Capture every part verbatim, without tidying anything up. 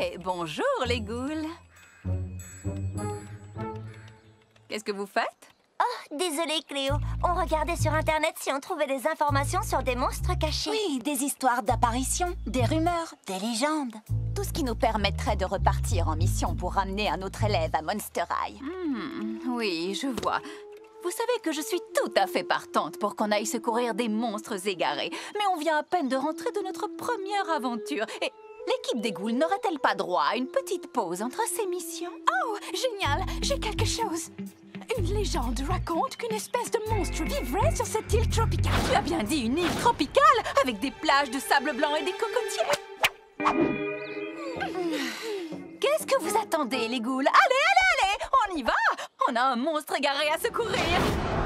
Eh, bonjour les ghouls. Qu'est-ce que vous faites? Oh, désolée Cléo. On regardait sur Internet si on trouvait des informations sur des monstres cachés. Oui, des histoires d'apparitions, des rumeurs, des légendes. Tout ce qui nous permettrait de repartir en mission pour ramener un autre élève à Monster High. Hmm, oui, je vois. Vous savez que je suis tout à fait partante pour qu'on aille secourir des monstres égarés. Mais on vient à peine de rentrer de notre première aventure. Et l'équipe des ghouls n'aurait-elle pas droit à une petite pause entre ces missions? Oh, génial! J'ai quelque chose. Une légende raconte qu'une espèce de monstre vivrait sur cette île tropicale. Tu as bien dit une île tropicale avec des plages de sable blanc et des cocotiers. Qu'est-ce que vous attendez, les ghouls? Allez, allez, allez! On y va! On a un monstre égaré à secourir.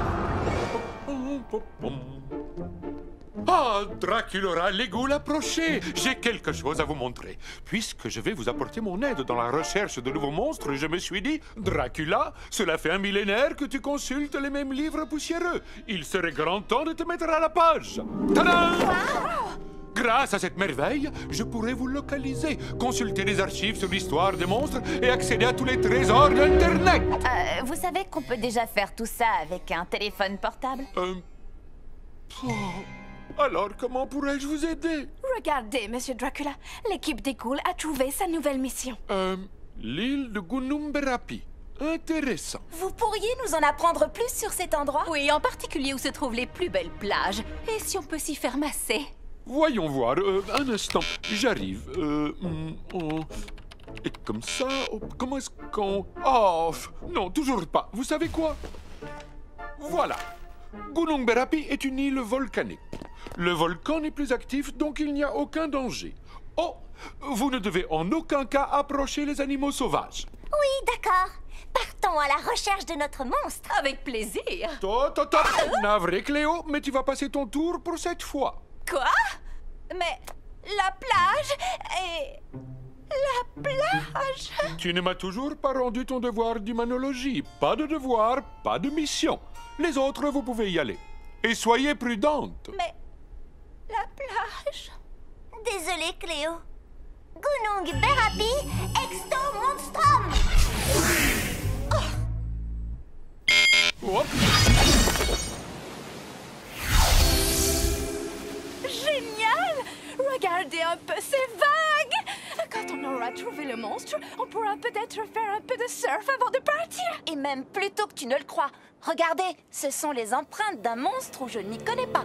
Ah, Draculaura, les ghouls, approchez! J'ai quelque chose à vous montrer. Puisque je vais vous apporter mon aide dans la recherche de nouveaux monstres, je me suis dit, Dracula, cela fait un millénaire que tu consultes les mêmes livres poussiéreux. Il serait grand temps de te mettre à la page. Tadam! Grâce à cette merveille, je pourrais vous localiser, consulter les archives sur l'histoire des monstres et accéder à tous les trésors d'Internet. Euh, vous savez qu'on peut déjà faire tout ça avec un téléphone portable? Euh... Oh. Alors, comment pourrais-je vous aider? Regardez, Monsieur Dracula, l'équipe des ghouls a trouvé sa nouvelle mission. Euh... L'île de Gunnumberapi. Intéressant. Vous pourriez nous en apprendre plus sur cet endroit? Oui, en particulier où se trouvent les plus belles plages. Et si on peut s'y faire masser? Voyons voir. Euh, un instant. J'arrive. Euh... hum, oh. Et comme ça... oh, comment est-ce qu'on... Oh, non, toujours pas. Vous savez quoi? Voilà. Gunnumberapi est une île volcanique. Le volcan n'est plus actif, donc il n'y a aucun danger. Oh, vous ne devez en aucun cas approcher les animaux sauvages. Oui, d'accord. Partons à la recherche de notre monstre. Avec plaisir. Top, top, top. Navré, Cléo, mais tu vas passer ton tour pour cette fois. Quoi? Mais la plage et... La plage? Tu ne m'as toujours pas rendu ton devoir d'humanologie. Pas de devoir, pas de mission. Les autres, vous pouvez y aller. Et soyez prudente. Mais... La plage? Désolée Cléo. Gunnumberapi exto monstrum. Hop. Génial! Regardez un peu ces vagues! Quand on aura trouvé le monstre, on pourra peut-être faire un peu de surf avant de partir. Et même plus tôt que tu ne le crois. Regardez, ce sont les empreintes d'un monstre où je ne m'y connais pas.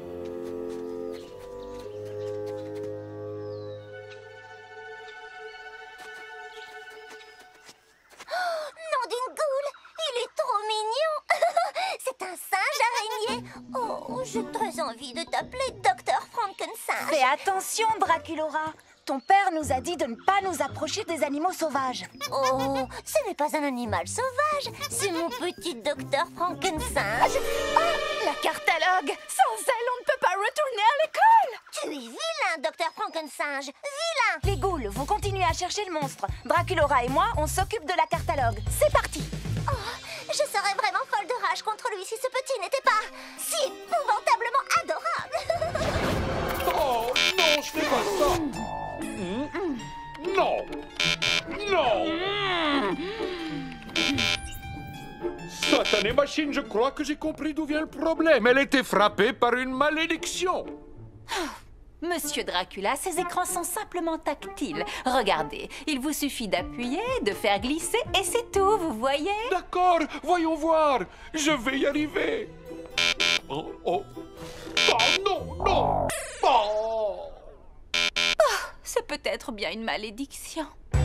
Nom d'une goule, il est trop mignon. C'est un singe araignée. Oh, j'ai très envie de t'appeler Docteur Frankenstein. Fais attention, Draculaura. Ton père nous a dit de ne pas nous approcher des animaux sauvages. Oh, ce n'est pas un animal sauvage, c'est mon petit Docteur Frankenstein. Oh, la cartalogue! Sans elle, on ne peut pas retourner à l'école! Tu es vilain, Docteur Frankenstein. Vilain. Les ghouls, vous continuez à chercher le monstre. Draculaura et moi, on s'occupe de la cartalogue. C'est parti! Oh, je serais vraiment folle de rage contre lui si ce petit n'était pas si épouvantablement adorable. Oh, non, je fais pas ça. Mmh. Non. Non. Satanée machine, je crois que j'ai compris d'où vient le problème. Elle était frappée par une malédiction. Monsieur Dracula, ces écrans sont simplement tactiles. Regardez, il vous suffit d'appuyer, de faire glisser et c'est tout, vous voyez? D'accord, voyons voir. Je vais y arriver. Oh, oh. Oh non, non. Oh. Oh, c'est peut-être bien une malédiction.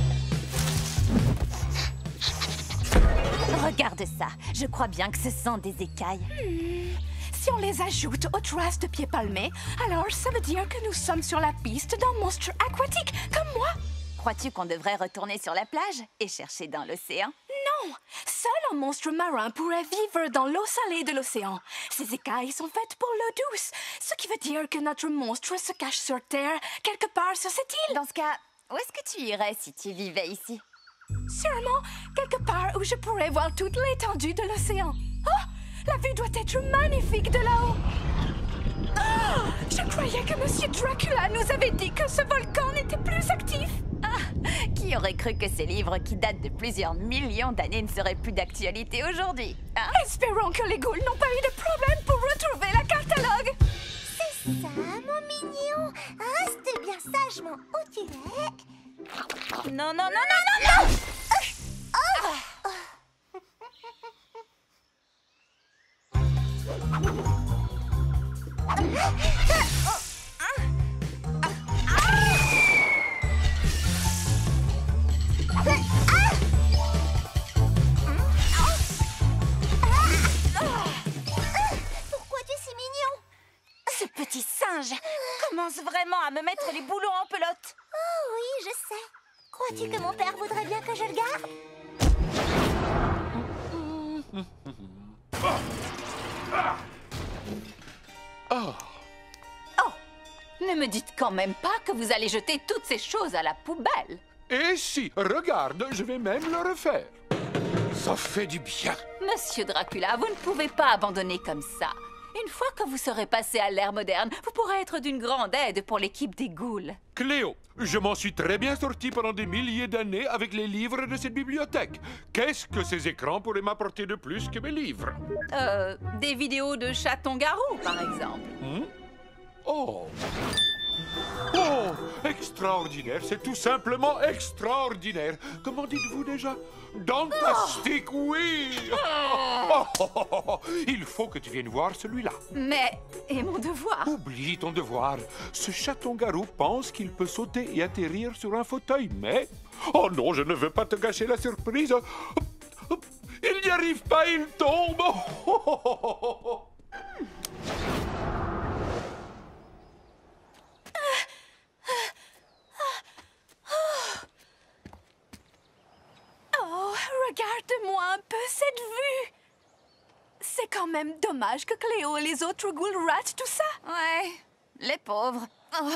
Regarde ça. Je crois bien que ce sont des écailles. Hmm. Si on les ajoute aux traces de pieds palmés, alors ça veut dire que nous sommes sur la piste d'un monstre aquatique, comme moi. Crois-tu qu'on devrait retourner sur la plage et chercher dans l'océan? Non! Seul un monstre marin pourrait vivre dans l'eau salée de l'océan. Ces écailles sont faites pour l'eau douce, ce qui veut dire que notre monstre se cache sur Terre, quelque part sur cette île. Dans ce cas, où est-ce que tu irais si tu vivais ici? Sûrement, quelque part où je pourrais voir toute l'étendue de l'océan. Oh! La vue doit être magnifique de là-haut. Oh, je croyais que Monsieur Dracula nous avait dit que ce volcan n'était plus actif. Ah, qui Qui aurait cru que ces livres qui datent de plusieurs millions d'années ne seraient plus d'actualité aujourd'hui, hein? Espérons que les ghouls n'ont pas eu de problème pour retrouver la catalogue. C'est ça, mon mignon. Reste bien sagement où tu es. Non, non, non, non, non, non! Pourquoi tu es si mignon? Ce petit singe commence vraiment à me mettre les boulons en pelote. Oh oui, je sais. Crois-tu que mon père voudrait bien que je le garde? Oh, Oh, ne me dites quand même pas que vous allez jeter toutes ces choses à la poubelle. et si, regarde, je vais même le refaire. Ça fait du bien. Monsieur Dracula, vous ne pouvez pas abandonner comme ça. Une fois que vous serez passé à l'ère moderne, vous pourrez être d'une grande aide pour l'équipe des ghouls. Cléo, je m'en suis très bien sorti pendant des milliers d'années avec les livres de cette bibliothèque. Qu'est-ce que ces écrans pourraient m'apporter de plus que mes livres? Euh, des vidéos de chatons-garous, par exemple. Hmm? Oh! Oh! Extraordinaire, c'est tout simplement extraordinaire. Comment dites-vous déjà? Dantastique, oui! Oh, oh, oh, oh. Il faut que tu viennes voir celui-là. Mais, et mon devoir? Oublie ton devoir. Ce chaton-garou pense qu'il peut sauter et atterrir sur un fauteuil, mais... Oh non, je ne veux pas te gâcher la surprise. Il n'y arrive pas, il tombe. Oh, oh, oh, oh, oh. Oh, regarde-moi un peu cette vue. C'est quand même dommage que Cléo et les autres ghouls ratent tout ça. Ouais, les pauvres. Oh.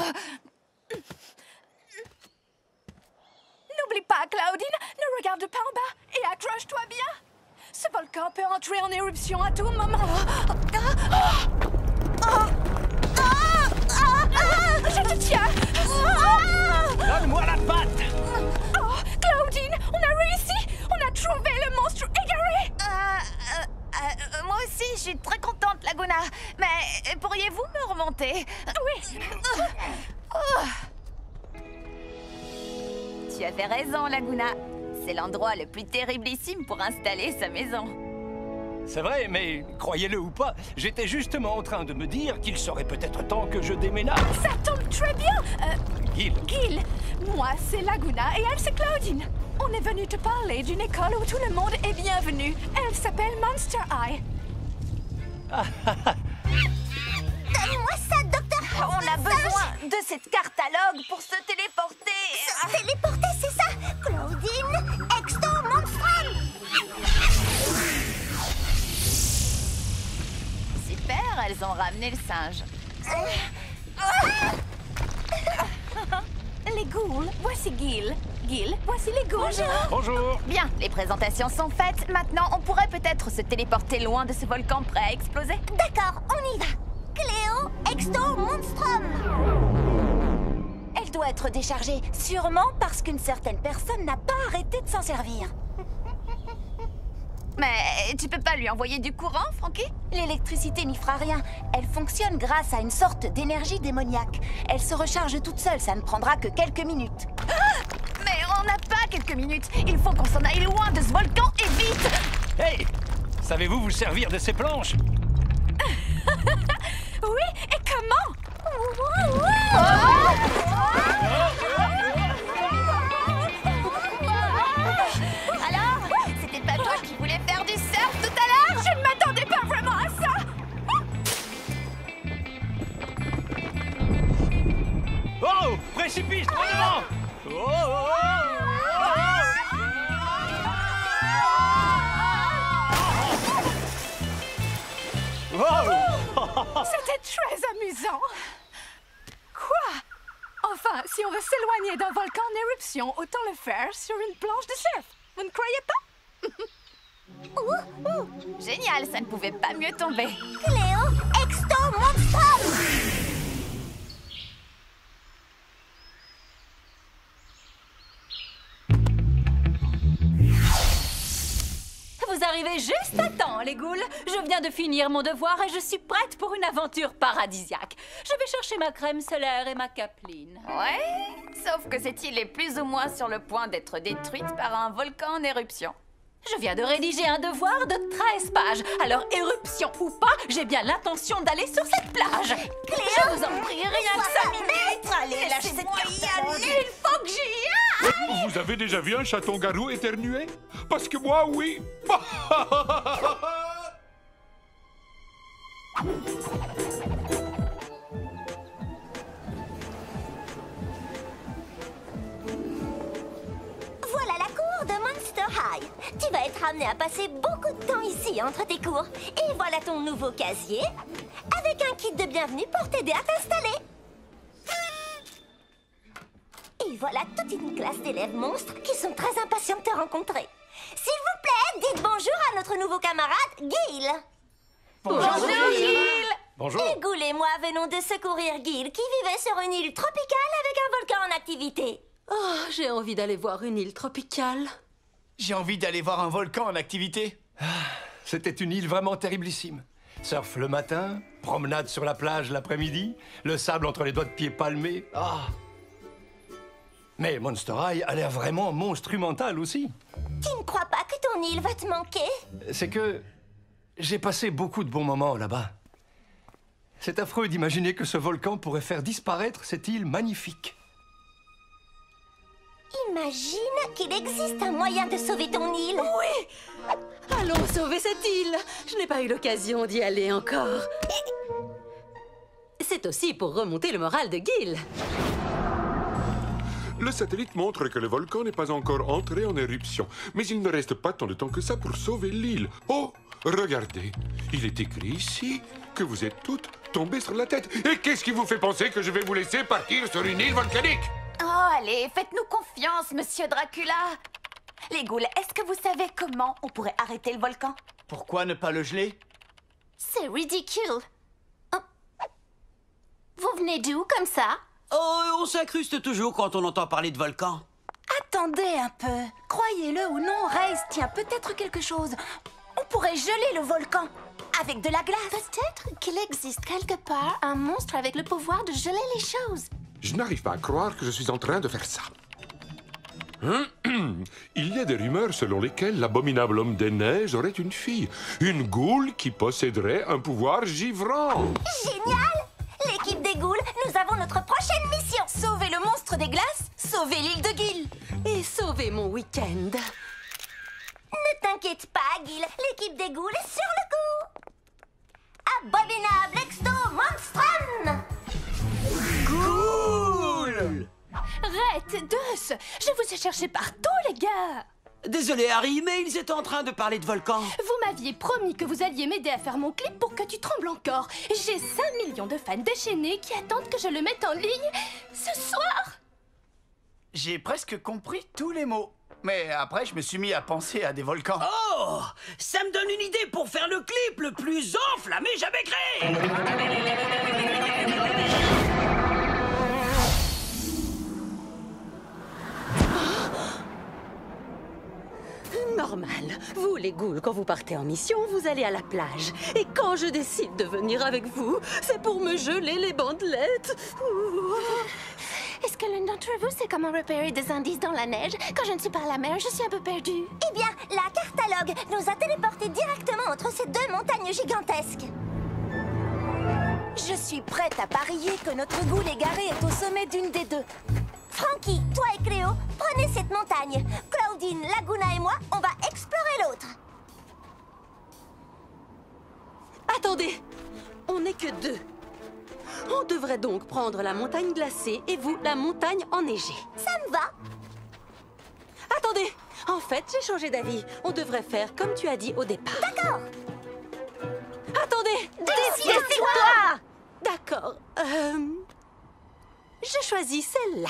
N'oublie pas, Claudine, ne regarde pas en bas et accroche-toi bien. Ce volcan peut entrer en éruption à tout moment. Je te tiens. Donne-moi la patte! Oh, Claudine, on a réussi. On a trouvé le monstre égaré. Euh, euh, euh, moi aussi, je suis très contente, Laguna. Mais pourriez-vous me remonter? Oui. Oh. Tu avais raison, Laguna. C'est l'endroit le plus terriblissime pour installer sa maison. C'est vrai, mais croyez-le ou pas, j'étais justement en train de me dire qu'il serait peut-être temps que je déménage. Ça tombe très bien. Euh, Gil, Gil, moi c'est Laguna et elle c'est Claudine. On est venu te parler d'une école où tout le monde est bienvenu. Elle s'appelle Monster High. Donne-moi ça, docteur. On a besoin de cette catalogue pour se téléporter. Se téléporter, c'est ça? Claudine, Exto Monstrum. Super, elles ont ramené le singe. Les ghouls, voici Gil. Gil, voici les ghouls. bonjour. Bien, les présentations sont faites. Maintenant, on pourrait peut-être se téléporter loin de ce volcan prêt à exploser. D'accord, on y va. Cléo, Exto Monstrum. Elle doit être déchargée, sûrement parce qu'une certaine personne n'a pas arrêté de s'en servir. Mais tu peux pas lui envoyer du courant, Frankie? L'électricité n'y fera rien. Elle fonctionne grâce à une sorte d'énergie démoniaque. Elle se recharge toute seule, ça ne prendra que quelques minutes. Ah! Mais on n'a pas quelques minutes. Il faut qu'on s'en aille loin de ce volcan et vite! Hey! Savez-vous vous servir de ces planches? Oui, et comment? Alors, c'était pas toi qui voulais faire du surf tout à l'heure? Je ne m'attendais pas vraiment à ça. Oh! Précipice! Devant! Oh, oh, oh, oh, oh. C'était très amusant. Quoi? Enfin, si on veut s'éloigner d'un volcan en éruption, autant le faire sur une planche de surf. Vous ne croyez pas? Génial, ça ne pouvait pas mieux tomber. Cléo, Exto Monstrum. arrivez juste à temps, les ghouls. Je viens de finir mon devoir et je suis prête pour une aventure paradisiaque. Je vais chercher ma crème solaire et ma capeline. Ouais, sauf que cette île est plus ou moins sur le point d'être détruite par un volcan en éruption. Je viens de rédiger un devoir de treize pages. Alors, éruption ou pas, j'ai bien l'intention d'aller sur cette plage. Cléo, je vous en prie, rien que cinq minutes. Allez, lâche cette carte. Il faut que j'y aille. Vous avez déjà vu un chaton-garou éternuer? Parce que moi, oui. Voilà la cour de Monster High. Tu vas être amené à passer beaucoup de temps ici entre tes cours. Et voilà ton nouveau casier, avec un kit de bienvenue pour t'aider à t'installer. Et voilà toute une classe d'élèves monstres qui sont très impatients de te rencontrer. S'il vous plaît, dites bonjour à notre nouveau camarade, Gil. Bonjour, Gil. Bonjour. Et Ghoul et moi venons de secourir Gil qui vivait sur une île tropicale avec un volcan en activité. Oh, j'ai envie d'aller voir une île tropicale. J'ai envie d'aller voir un volcan en activité. C'était une île vraiment terriblissime. Surf le matin, promenade sur la plage l'après-midi, le sable entre les doigts de pied palmés. Ah. Mais Monster High a l'air vraiment monstrumental aussi. Tu ne crois pas que ton île va te manquer? C'est que j'ai passé beaucoup de bons moments là-bas. C'est affreux d'imaginer que ce volcan pourrait faire disparaître cette île magnifique. Imagine qu'il existe un moyen de sauver ton île. Oui! Allons sauver cette île. Je n'ai pas eu l'occasion d'y aller encore. C'est aussi pour remonter le moral de Gil. Le satellite montre que le volcan n'est pas encore entré en éruption. Mais il ne reste pas tant de temps que ça pour sauver l'île. Oh, regardez, il est écrit ici que vous êtes toutes tombées sur la tête. Et qu'est-ce qui vous fait penser que je vais vous laisser partir sur une île volcanique? Oh, allez, faites-nous confiance, monsieur Dracula. Les ghouls, est-ce que vous savez comment on pourrait arrêter le volcan? Pourquoi ne pas le geler? C'est ridicule. Oh. Vous venez d'où comme ça? Oh, on s'incruste toujours quand on entend parler de volcan. Attendez un peu. Croyez-le ou non, Race tient peut-être quelque chose. On pourrait geler le volcan avec de la glace. Peut-être qu'il existe quelque part un monstre avec le pouvoir de geler les choses. Je n'arrive pas à croire que je suis en train de faire ça. Il y a des rumeurs selon lesquelles l'abominable homme des neiges aurait une fille. Une goule qui posséderait un pouvoir givrant. Génial! L'équipe des ghouls, nous avons notre prochaine mission. Sauver le monstre des glaces, sauver l'île de Gil. Et sauver mon week-end. Ne t'inquiète pas, Gil. L'équipe des ghouls est sur le coup. Abominable exto monstrum! Cool! Red, Deux, je vous ai cherché partout, les gars. Désolé, Harry, mais ils étaient en train de parler de volcan. Vous m'aviez promis que vous alliez m'aider à faire mon clip pour que tu trembles encore. J'ai cinq millions de fans déchaînés qui attendent que je le mette en ligne ce soir. J'ai presque compris tous les mots. Mais après, je me suis mis à penser à des volcans. Oh! Ça me donne une idée pour faire le clip le plus enflammé jamais créé! Normal. Vous, les ghouls, quand vous partez en mission, vous allez à la plage. Et quand je décide de venir avec vous, c'est pour me geler les bandelettes. Ouh. Est-ce que l'un d'entre vous sait comment repérer des indices dans la neige? Quand je ne suis pas à la mer, je suis un peu perdue. Eh bien, la cartalogue nous a téléportés directement entre ces deux montagnes gigantesques. Je suis prête à parier que notre ghoul égaré est au sommet d'une des deux. Frankie, toi et Cléo, prenez cette montagne. Claudine, Laguna et moi, on va explorer l'autre. Attendez, on n'est que deux. On devrait donc prendre la montagne glacée et vous, la montagne enneigée. Ça me va. Attendez, en fait, j'ai changé d'avis. On devrait faire comme tu as dit au départ. D'accord. Attendez, décide-toi. D'accord. Euh... Je choisis celle-là.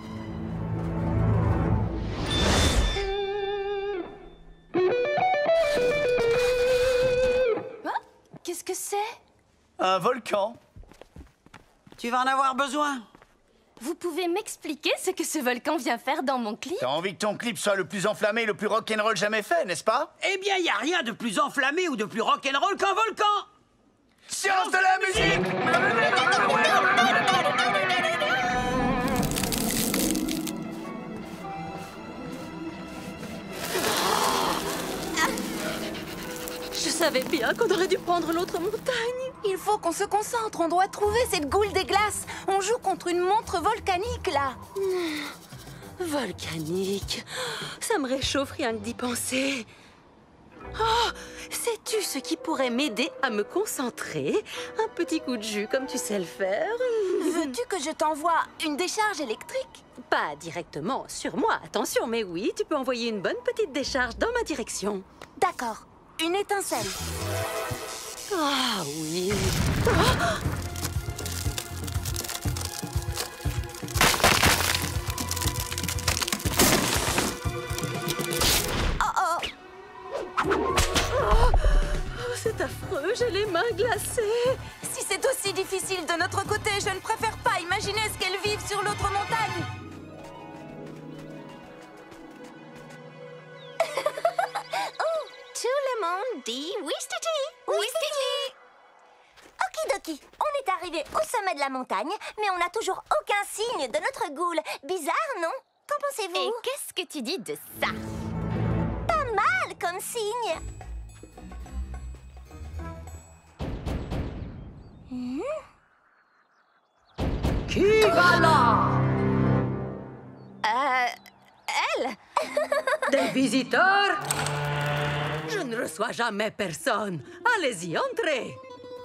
Qu'est-ce que c'est? Un volcan. Tu vas en avoir besoin. Vous pouvez m'expliquer ce que ce volcan vient faire dans mon clip? T'as envie que ton clip soit le plus enflammé et le plus rock'n'roll jamais fait, n'est-ce pas? Eh bien, y a rien de plus enflammé ou de plus rock'n'roll qu'un volcan. Science de la musique! Je savais bien qu'on aurait dû prendre l'autre montagne. Il faut qu'on se concentre, on doit trouver cette goule des glaces. On joue contre une montre volcanique, là. Volcanique. Ça me réchauffe rien que d'y penser. Oh, sais-tu ce qui pourrait m'aider à me concentrer? Un petit coup de jus, comme tu sais le faire. Veux-tu que je t'envoie une décharge électrique? Pas directement sur moi, attention, mais oui, tu peux envoyer une bonne petite décharge dans ma direction. D'accord. Une étincelle. Ah oui. Oh oh. Oh, c'est affreux, j'ai les mains glacées. Si c'est aussi difficile de notre côté, je ne préfère pas imaginer ce qu'elles vivent sur l'autre montagne. Tout le monde dit Wistiti, Wistiti. Okidoki, on est arrivé au sommet de la montagne, mais on n'a toujours aucun signe de notre goule. Bizarre, non? Qu'en pensez-vous? Et qu'est-ce que tu dis de ça? Pas mal comme signe. Hmm? Qui va là? Euh... Elle? Des visiteurs? Je ne reçois jamais personne. Allez-y, entrez.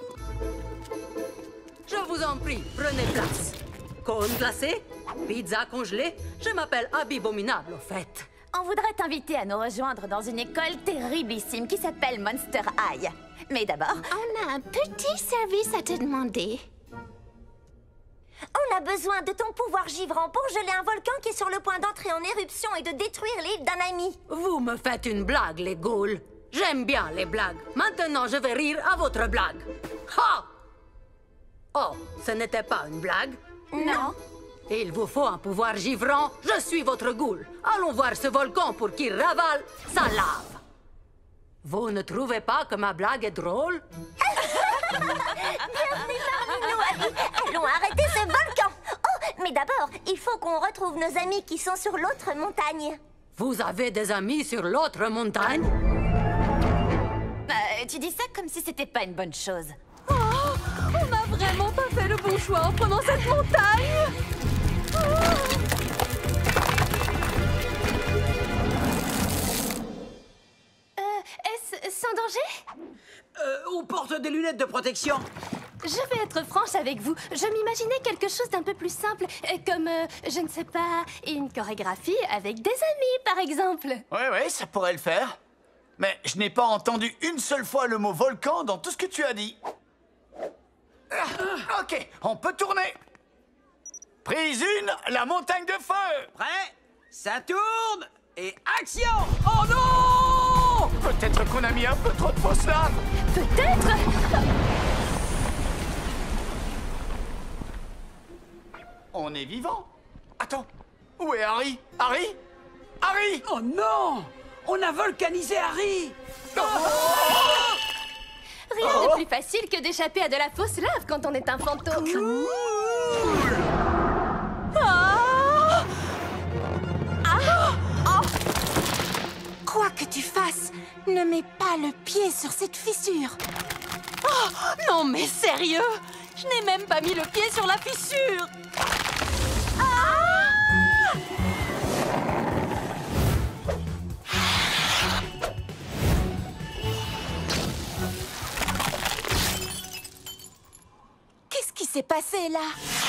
Je vous en prie, prenez place. Cône glacé, pizza congelée. Je m'appelle Abibominable, au fait. On voudrait t'inviter à nous rejoindre dans une école terriblissime qui s'appelle Monster High. Mais d'abord... On a un petit service à te demander. On a besoin de ton pouvoir givrant pour geler un volcan qui est sur le point d'entrer en éruption et de détruire l'île d'un ami. Vous me faites une blague, les ghouls. J'aime bien les blagues. Maintenant, je vais rire à votre blague. Ha! Oh, ce n'était pas une blague? Non. Il vous faut un pouvoir givrant. Je suis votre ghoul. Allons voir ce volcan pour qu'il ravale sa lave. Vous ne trouvez pas que ma blague est drôle? Bienvenue parmi nous, Abby. Allons arrêter ce volcan. Oh, mais d'abord, il faut qu'on retrouve nos amis qui sont sur l'autre montagne. Vous avez des amis sur l'autre montagne? Euh, tu dis ça comme si c'était pas une bonne chose. Oh, on n'a vraiment pas fait le bon choix en prenant cette montagne. Euh, est-ce sans danger? Euh, on porte des lunettes de protection. Je vais être franche avec vous. Je m'imaginais quelque chose d'un peu plus simple, euh, comme, euh, je ne sais pas, une chorégraphie avec des amis, par exemple. Ouais, ouais, ça pourrait le faire. Mais je n'ai pas entendu une seule fois le mot volcan dans tout ce que tu as dit. Ah, ok, on peut tourner. Prise une, la montagne de feu. Prêt? Ça tourne et action! Oh non! Peut-être qu'on a mis un peu trop de fausse lave. Peut-être. On est vivant. Attends, où est Harry? Harry? Harry! Oh non! On a volcanisé Harry! Rien Oh. de plus facile que d'échapper à de la fausse lave quand on est un fantôme. Ah! Ah! Oh! Quoi que tu fasses, ne mets pas le pied sur cette fissure. Oh, non, mais sérieux? Je n'ai même pas mis le pied sur la fissure. Qu'est-ce qui s'est passé là?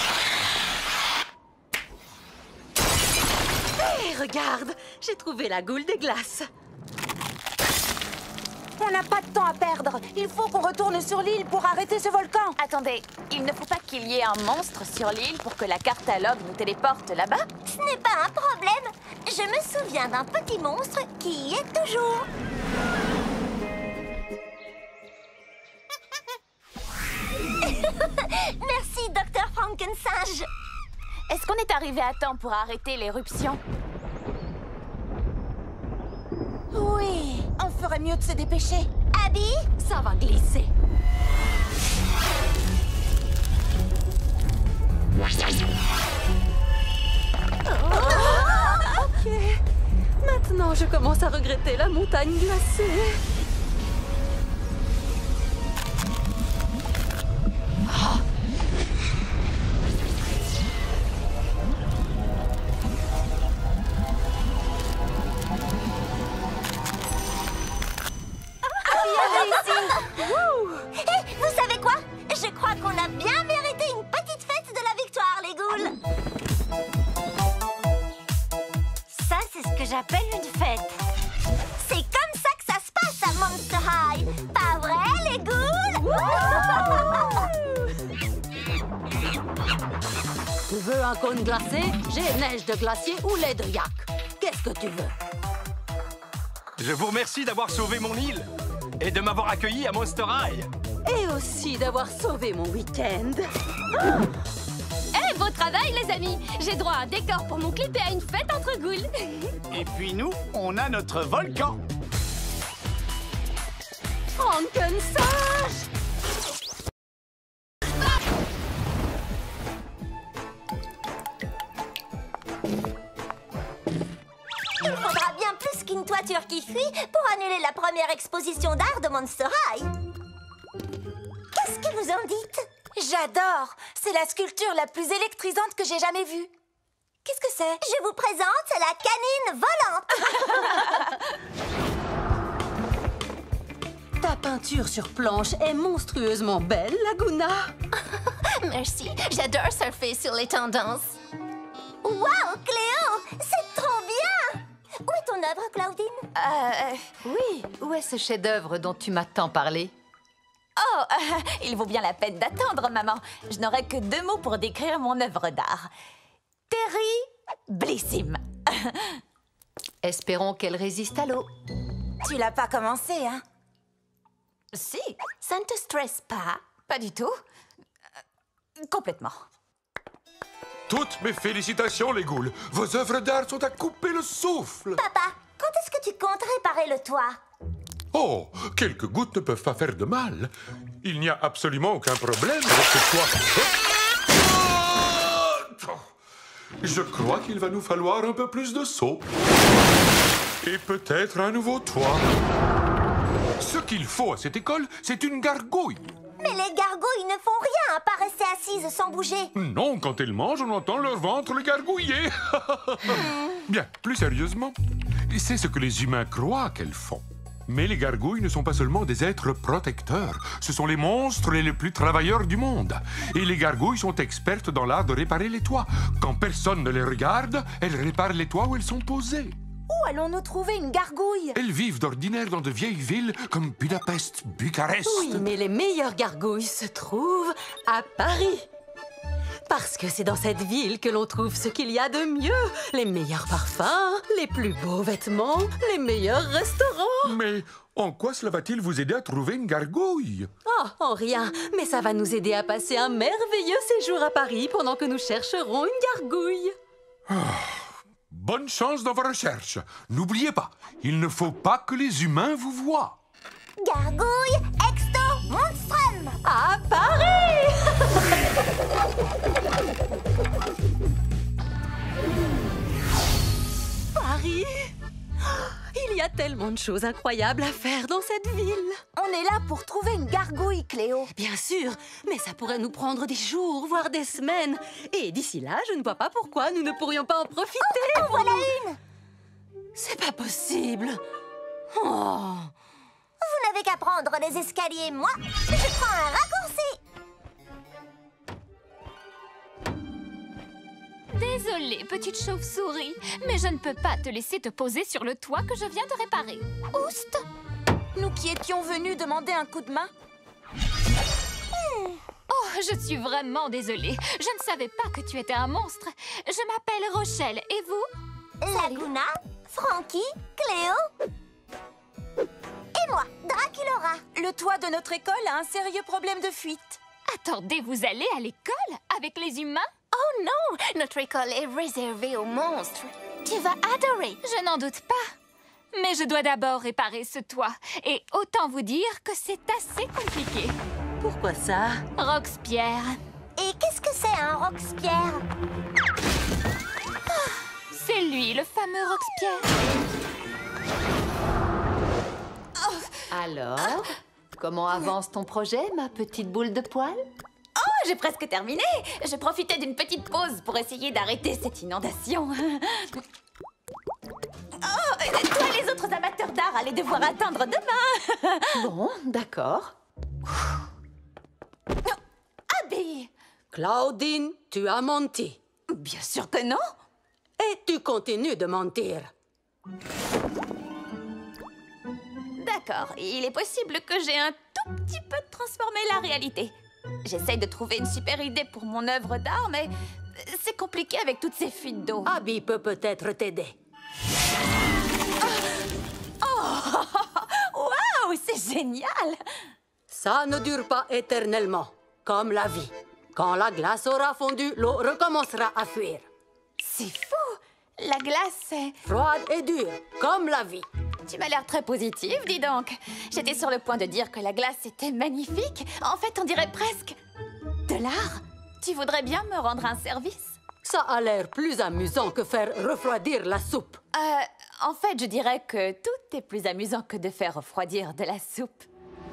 Hé, regarde, j'ai trouvé la goule des glaces. On n'a pas de temps à perdre. Il faut qu'on retourne sur l'île pour arrêter ce volcan. Attendez, il ne faut pas qu'il y ait un monstre sur l'île pour que la cartalogue nous téléporte là-bas? Ce n'est pas un problème. Je me souviens d'un petit monstre qui y est toujours. Merci, docteur Frankensinge. Est-ce qu'on est arrivé à temps pour arrêter l'éruption? Oui, on ferait mieux de se dépêcher. Abby, Ça va glisser. Oh, ok. Maintenant, je commence à regretter la montagne glacée. Hé, vous savez quoi? Je crois qu'on a bien mérité une petite fête de la victoire, les ghouls. Ça, c'est ce que j'appelle une fête. C'est comme ça que ça se passe à Monster High. Pas vrai, les ghouls? Tu veux un cône glacé? J'ai neige de glacier ou lait de yak. Qu'est-ce que tu veux? Je vous remercie d'avoir sauvé mon île et de m'avoir accueilli à Monster High. Et aussi d'avoir sauvé mon week-end. Eh, beau travail, les amis! J'ai droit à un décor pour mon clip et à une fête entre ghouls. Et puis nous, on a notre volcan. Frankensage! Il faudra bien plus qu'une toiture qui fuit pour annuler la première exposition d'art de Monster High. Qu'est-ce que vous en dites? J'adore! C'est la sculpture la plus électrisante que j'ai jamais vue. Qu'est-ce que c'est? Je vous présente la canine volante. Ta peinture sur planche est monstrueusement belle, Laguna. Merci, j'adore surfer sur les tendances. Waouh, Cléo, c'est trop bien! Où est ton œuvre, Claudine? Euh, oui, où est ce chef-d'œuvre dont tu m'as tant parlé? Oh, euh, il vaut bien la peine d'attendre, maman. Je n'aurai que deux mots pour décrire mon œuvre d'art. Terriblissime. Espérons qu'elle résiste à l'eau. Tu l'as pas commencé, hein? Si, ça ne te stresse pas. Pas du tout. Euh, complètement. Toutes mes félicitations, les ghouls. Vos œuvres d'art sont à couper le souffle. Papa, quand est-ce que tu comptes réparer le toit? Oh, quelques gouttes ne peuvent pas faire de mal. Il n'y a absolument aucun problème avec ce toit. Oh! Je crois qu'il va nous falloir un peu plus de seau. Et peut-être un nouveau toit. Ce qu'il faut à cette école, c'est une gargouille. Mais les gargouilles ne font rien à part rester assises sans bouger. Non, quand elles mangent, on entend leur ventre le gargouiller. Bien, plus sérieusement, c'est ce que les humains croient qu'elles font. Mais les gargouilles ne sont pas seulement des êtres protecteurs. Ce sont les monstres les plus travailleurs du monde. Et les gargouilles sont expertes dans l'art de réparer les toits. Quand personne ne les regarde, elles réparent les toits où elles sont posées. Où allons-nous trouver une gargouille? Elles vivent d'ordinaire dans de vieilles villes comme Budapest, Bucarest. Oui, mais les meilleures gargouilles se trouvent à Paris. Parce que c'est dans cette ville que l'on trouve ce qu'il y a de mieux. Les meilleurs parfums, les plus beaux vêtements, les meilleurs restaurants. Mais en quoi cela va-t-il vous aider à trouver une gargouille? Oh, en rien. Mais ça va nous aider à passer un merveilleux séjour à Paris pendant que nous chercherons une gargouille. Oh, bonne chance dans vos recherches. N'oubliez pas, il ne faut pas que les humains vous voient. Gargouille exto monstrum. À Paris! Paris! Il y a tellement de choses incroyables à faire dans cette ville. On est là pour trouver une gargouille, Cléo. Bien sûr, mais ça pourrait nous prendre des jours, voire des semaines. Et d'ici là, je ne vois pas pourquoi nous ne pourrions pas en profiter. Oh, en voilà une! C'est pas possible. Oh. Vous n'avez qu'à prendre les escaliers, moi, je prends un raccourci. Désolée, petite chauve-souris, mais je ne peux pas te laisser te poser sur le toit que je viens de réparer. Oust! Nous qui étions venus demander un coup de main. Hmm. Oh, je suis vraiment désolée. Je ne savais pas que tu étais un monstre. Je m'appelle Rochelle, et vous? Laguna, Frankie, Cléo... Et moi, Draculaura. Le toit de notre école a un sérieux problème de fuite. Attendez, vous allez à l'école avec les humains? Oh non, notre école est réservée aux monstres. Tu vas adorer. Je n'en doute pas. Mais je dois d'abord réparer ce toit. Et autant vous dire que c'est assez compliqué. Pourquoi ça? Roxpierre. Et qu'est-ce que c'est un Roxpierre? C'est lui, le fameux Roxpierre. Alors, comment avance ton projet, ma petite boule de poil? Oh, j'ai presque terminé. Je profitais d'une petite pause pour essayer d'arrêter cette inondation. Oh, toi et les autres amateurs d'art allez devoir attendre demain. Bon, d'accord. Abby! Claudine, tu as menti. Bien sûr que non. Et tu continues de mentir. D'accord, il est possible que j'ai un tout petit peu transformé la réalité. J'essaye de trouver une super idée pour mon œuvre d'art, mais c'est compliqué avec toutes ces fuites d'eau. Abby peut peut-être t'aider. Oh! Waouh, c'est génial! Ça ne dure pas éternellement, comme la vie. Quand la glace aura fondu, l'eau recommencera à fuir. C'est fou! La glace est... Froide et dure, comme la vie. Tu m'as l'air très positive, dis donc. J'étais sur le point de dire que la glace était magnifique. En fait, on dirait presque de l'art. Tu voudrais bien me rendre un service? Ça a l'air plus amusant que faire refroidir la soupe. Euh, en fait, je dirais que tout est plus amusant que de faire refroidir de la soupe.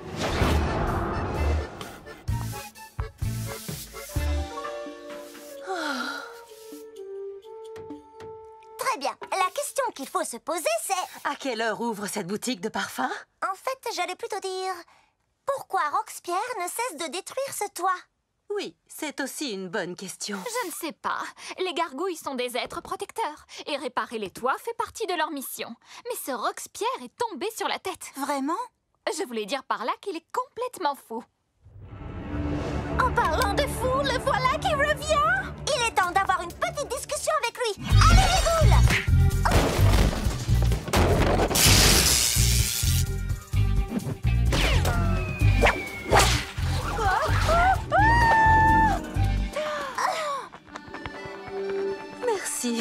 Très bien. La question qu'il faut se poser, c'est... À quelle heure ouvre cette boutique de parfums? En fait, j'allais plutôt dire... Pourquoi Roxpierre ne cesse de détruire ce toit? Oui, c'est aussi une bonne question. Je ne sais pas. Les gargouilles sont des êtres protecteurs. Et réparer les toits fait partie de leur mission. Mais ce Roxpierre est tombé sur la tête. Vraiment? Je voulais dire par là qu'il est complètement fou. En parlant de fou, le voilà qui revient! Il est temps d'avoir une petite discussion avec lui. Allez les boules! Merci.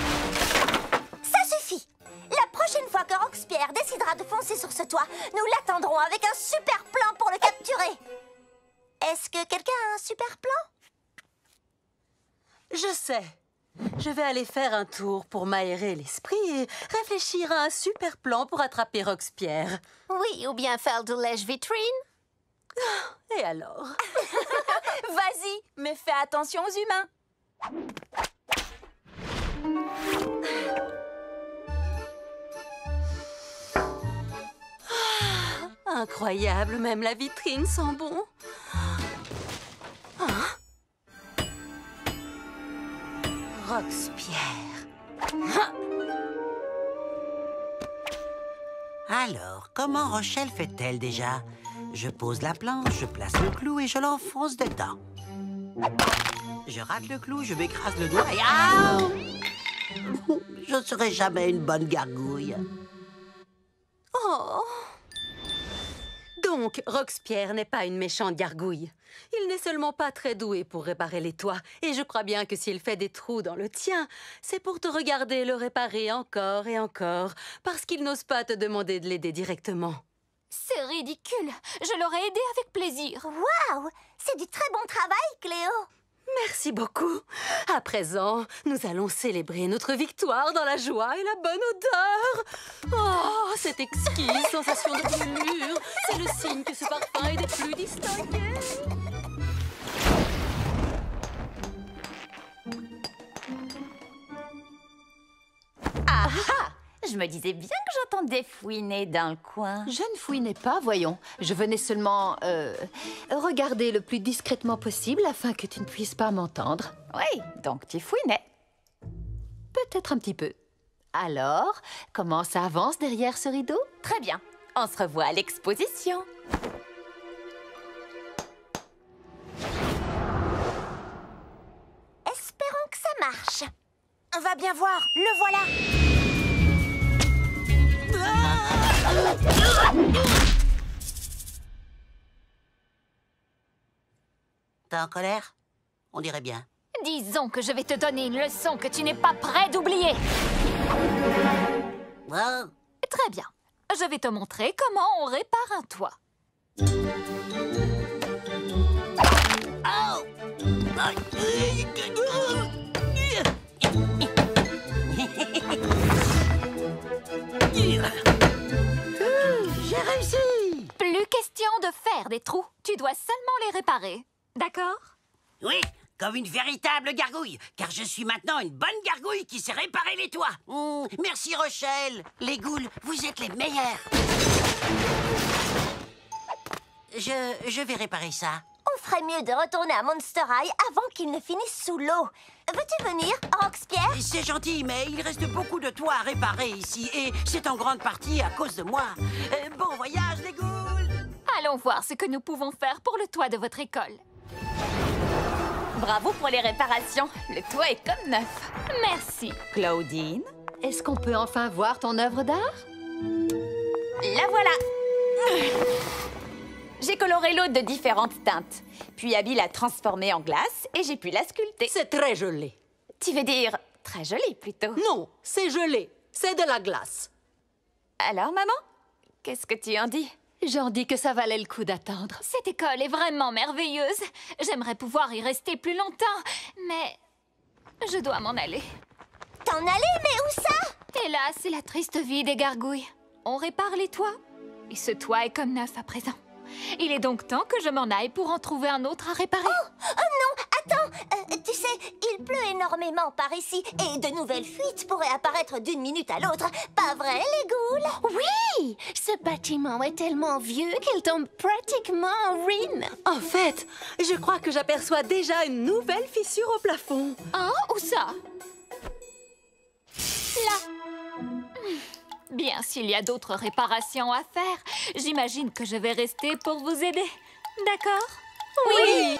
Ça suffit! La prochaine fois que Roxpierre décidera de foncer sur ce toit, nous l'attendrons avec un super plan pour le capturer. Est-ce que quelqu'un a un super plan? Je sais. Je vais aller faire un tour pour m'aérer l'esprit et réfléchir à un super plan pour attraper Roxpierre. Oui, ou bien faire de lèche-vitrine. Et alors? Vas-y, mais fais attention aux humains. Ah, incroyable, même la vitrine sent bon. Ah. Roxpierre. Alors, comment Rochelle fait-elle déjà? Je pose la planche, je place le clou et je l'enfonce dedans. Je rate le clou, je m'écrase le doigt et... Ah! Je ne serai jamais une bonne gargouille. Oh! Donc, Roxpierre n'est pas une méchante gargouille. Il n'est seulement pas très doué pour réparer les toits. Et je crois bien que s'il fait des trous dans le tien, c'est pour te regarder le réparer encore et encore, parce qu'il n'ose pas te demander de l'aider directement. C'est ridicule. Je l'aurais aidé avec plaisir. Waouh! C'est du très bon travail, Cléo. Merci beaucoup. À présent, nous allons célébrer notre victoire dans la joie et la bonne odeur. Oh, cette exquise sensation de brûlure. C'est le signe que ce parfum est des plus distingués. Ah ah! Je me disais bien que j'entendais fouiner dans le coin. Je ne fouinais pas, voyons. Je venais seulement euh, regarder le plus discrètement possible afin que tu ne puisses pas m'entendre. Oui, donc tu fouinais. Peut-être un petit peu. Alors, comment ça avance derrière ce rideau? Très bien. On se revoit à l'exposition. Espérons que ça marche. On va bien voir. Le voilà. T'es en colère? On dirait bien. Disons que je vais te donner une leçon que tu n'es pas prêt d'oublier. Oh. Très bien. Je vais te montrer comment on répare un toit. Oh. J'ai réussi! Plus question de faire des trous. Tu dois seulement les réparer. D'accord? Oui, comme une véritable gargouille, car je suis maintenant une bonne gargouille qui sait réparer les toits. Mmh, merci Rochelle. Les ghouls, vous êtes les meilleurs. Je, je vais réparer ça. On ferait mieux de retourner à Monster High avant qu'il ne finisse sous l'eau. Veux-tu venir, Roxpierre? C'est gentil, mais il reste beaucoup de toits à réparer ici, et c'est en grande partie à cause de moi. Euh, bon voyage, les ghouls! Allons voir ce que nous pouvons faire pour le toit de votre école. Bravo pour les réparations. Le toit est comme neuf. Merci. Claudine, est-ce qu'on peut enfin voir ton œuvre d'art? La voilà. J'ai coloré l'eau de différentes teintes. Puis Abby l'a transformée en glace et j'ai pu la sculpter. C'est très gelé. Tu veux dire très joli plutôt? Non, c'est gelé. C'est de la glace. Alors, maman, qu'est-ce que tu en dis? J'en dis que ça valait le coup d'attendre. Cette école est vraiment merveilleuse. J'aimerais pouvoir y rester plus longtemps, mais je dois m'en aller. T'en aller, mais où ça? Hélas, c'est la triste vie des gargouilles. On répare les toits, et ce toit est comme neuf à présent. Il est donc temps que je m'en aille pour en trouver un autre à réparer. Oh, oh non, attends, euh, tu sais, il pleut énormément par ici et de nouvelles fuites pourraient apparaître d'une minute à l'autre. Pas vrai, les ghouls? Oui, ce bâtiment est tellement vieux qu'il tombe pratiquement en ruine. En fait, je crois que j'aperçois déjà une nouvelle fissure au plafond. Hein? Où ça? Là. Bien, s'il y a d'autres réparations à faire, j'imagine que je vais rester pour vous aider. D'accord? Oui!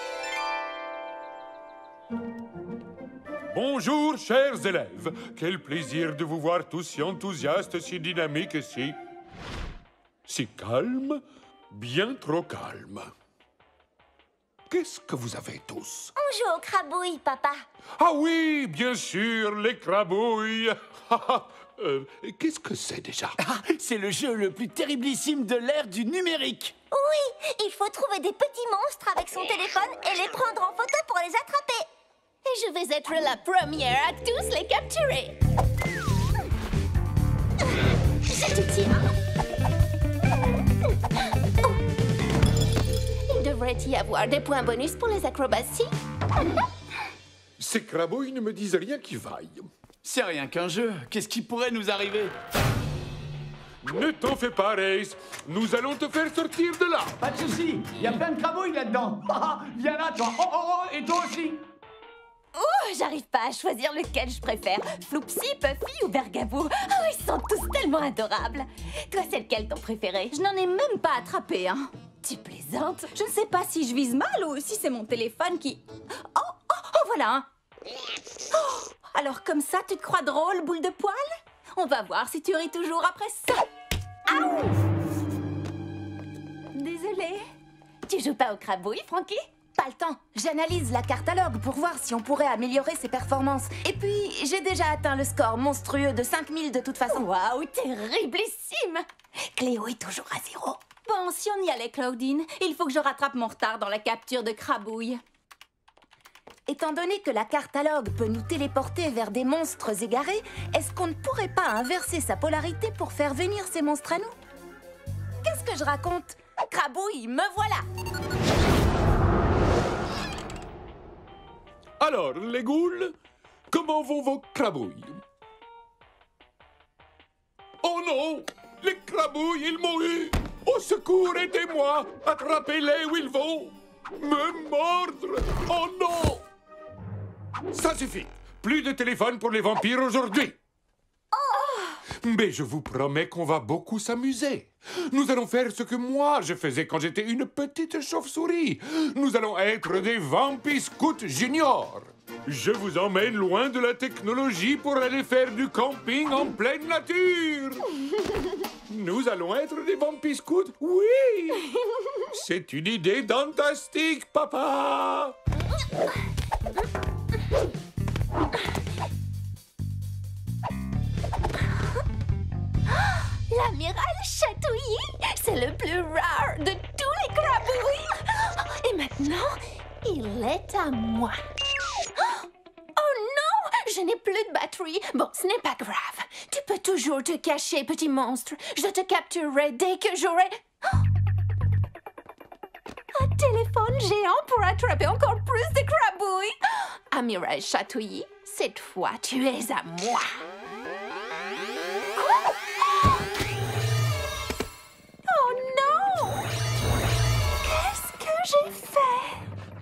Bonjour, chers élèves. Quel plaisir de vous voir tous si enthousiastes, si dynamiques et si... si calmes, bien trop calmes. Qu'est-ce que vous avez tous? On joue aux crabouilles, papa. Ah oui, bien sûr, les crabouilles. euh, Qu'est-ce que c'est déjà? Ah, c'est le jeu le plus terriblissime de l'ère du numérique. Oui, il faut trouver des petits monstres avec son téléphone et les prendre en photo pour les attraper. Et je vais être la première à tous les capturer. Je te tiens. Il devrait y avoir des points bonus pour les acrobaties. Ces crabouilles ne me disent rien qui vaille. C'est rien qu'un jeu. Qu'est-ce qui pourrait nous arriver? Ne t'en fais pas, Race. Nous allons te faire sortir de là. Pas de souci. Il y a plein de crabouilles là-dedans. Viens là, toi. Oh, oh, oh, et toi aussi. Oh, j'arrive pas à choisir lequel je préfère. Floupsy, Puffy ou Bergabou. Oh, ils sont tous tellement adorables. Toi, c'est lequel ton préféré? Je n'en ai même pas attrapé, hein. Tu plaisantes? Je ne sais pas si je vise mal ou si c'est mon téléphone qui... Oh, oh, oh, voilà, hein. Oh, alors comme ça, tu te crois drôle, boule de poil? On va voir si tu ris toujours après ça. Aouh! Désolée. Tu joues pas aux crabouilles, Frankie? Pas le temps. J'analyse la catalogue pour voir si on pourrait améliorer ses performances. Et puis, j'ai déjà atteint le score monstrueux de cinq mille de toute façon. Waouh, terriblissime! Cléo est toujours à zéro. Bon, si on y allait, Claudine, il faut que je rattrape mon retard dans la capture de crabouilles. Étant donné que la catalogue peut nous téléporter vers des monstres égarés, est-ce qu'on ne pourrait pas inverser sa polarité pour faire venir ces monstres à nous? Qu'est-ce que je raconte? Crabouille, me voilà! Alors, les ghouls, comment vont vos crabouilles? Oh non! Les crabouilles, ils m'ont eu! Au secours, aidez-moi! Attrapez-les où ils vont! Me mordre! Oh non! Ça suffit! Plus de téléphone pour les vampires aujourd'hui! Oh! Mais je vous promets qu'on va beaucoup s'amuser. Nous allons faire ce que moi je faisais quand j'étais une petite chauve-souris. Nous allons être des Vampiscouts juniors. Je vous emmène loin de la technologie pour aller faire du camping en pleine nature. Nous allons être des Vampiscouts, oui. C'est une idée fantastique, papa. L'amiral Chatouillis, c'est le plus rare de tous les crabouilles. Et maintenant, il est à moi. Oh non, je n'ai plus de batterie. Bon, ce n'est pas grave. Tu peux toujours te cacher, petit monstre. Je te capturerai dès que j'aurai... Un téléphone géant pour attraper encore plus de crabouilles. Amiral Chatouillis, cette fois, tu es à moi. Oh non! Qu'est-ce que j'ai fait?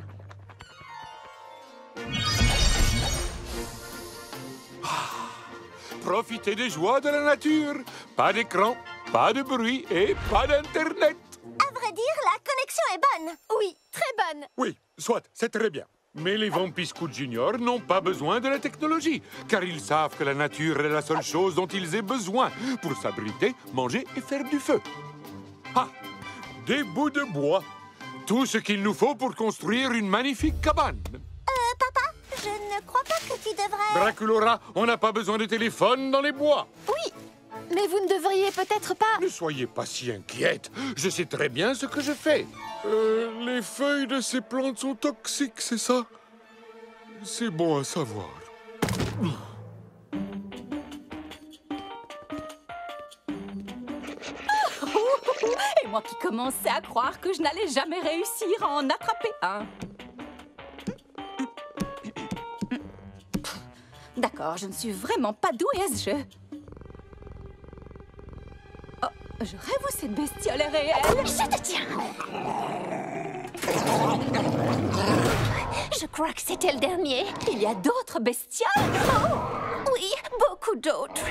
Profitez des joies de la nature. Pas d'écran, pas de bruit et pas d'Internet. À vrai dire, la connexion est bonne. Oui, très bonne. Oui, soit, c'est très bien. Mais les Vampiscouts Junior n'ont pas besoin de la technologie, car ils savent que la nature est la seule chose dont ils aient besoin pour s'abriter, manger et faire du feu. Ah, des bouts de bois. Tout ce qu'il nous faut pour construire une magnifique cabane. Euh, papa, je ne crois pas que tu devrais... Draculaura, on n'a pas besoin de téléphone dans les bois. Oui, mais vous ne devriez peut-être pas... Ne soyez pas si inquiète. Je sais très bien ce que je fais. Euh, les feuilles de ces plantes sont toxiques, c'est ça? C'est bon à savoir. Et moi qui commençais à croire que je n'allais jamais réussir à en attraper un. D'accord, je ne suis vraiment pas douée à ce jeu. Oh, je rêve où cette bestiole est réelle. Je te tiens. Je crois que c'était le dernier. Il y a d'autres bestioles? Oh, oui, beaucoup d'autres.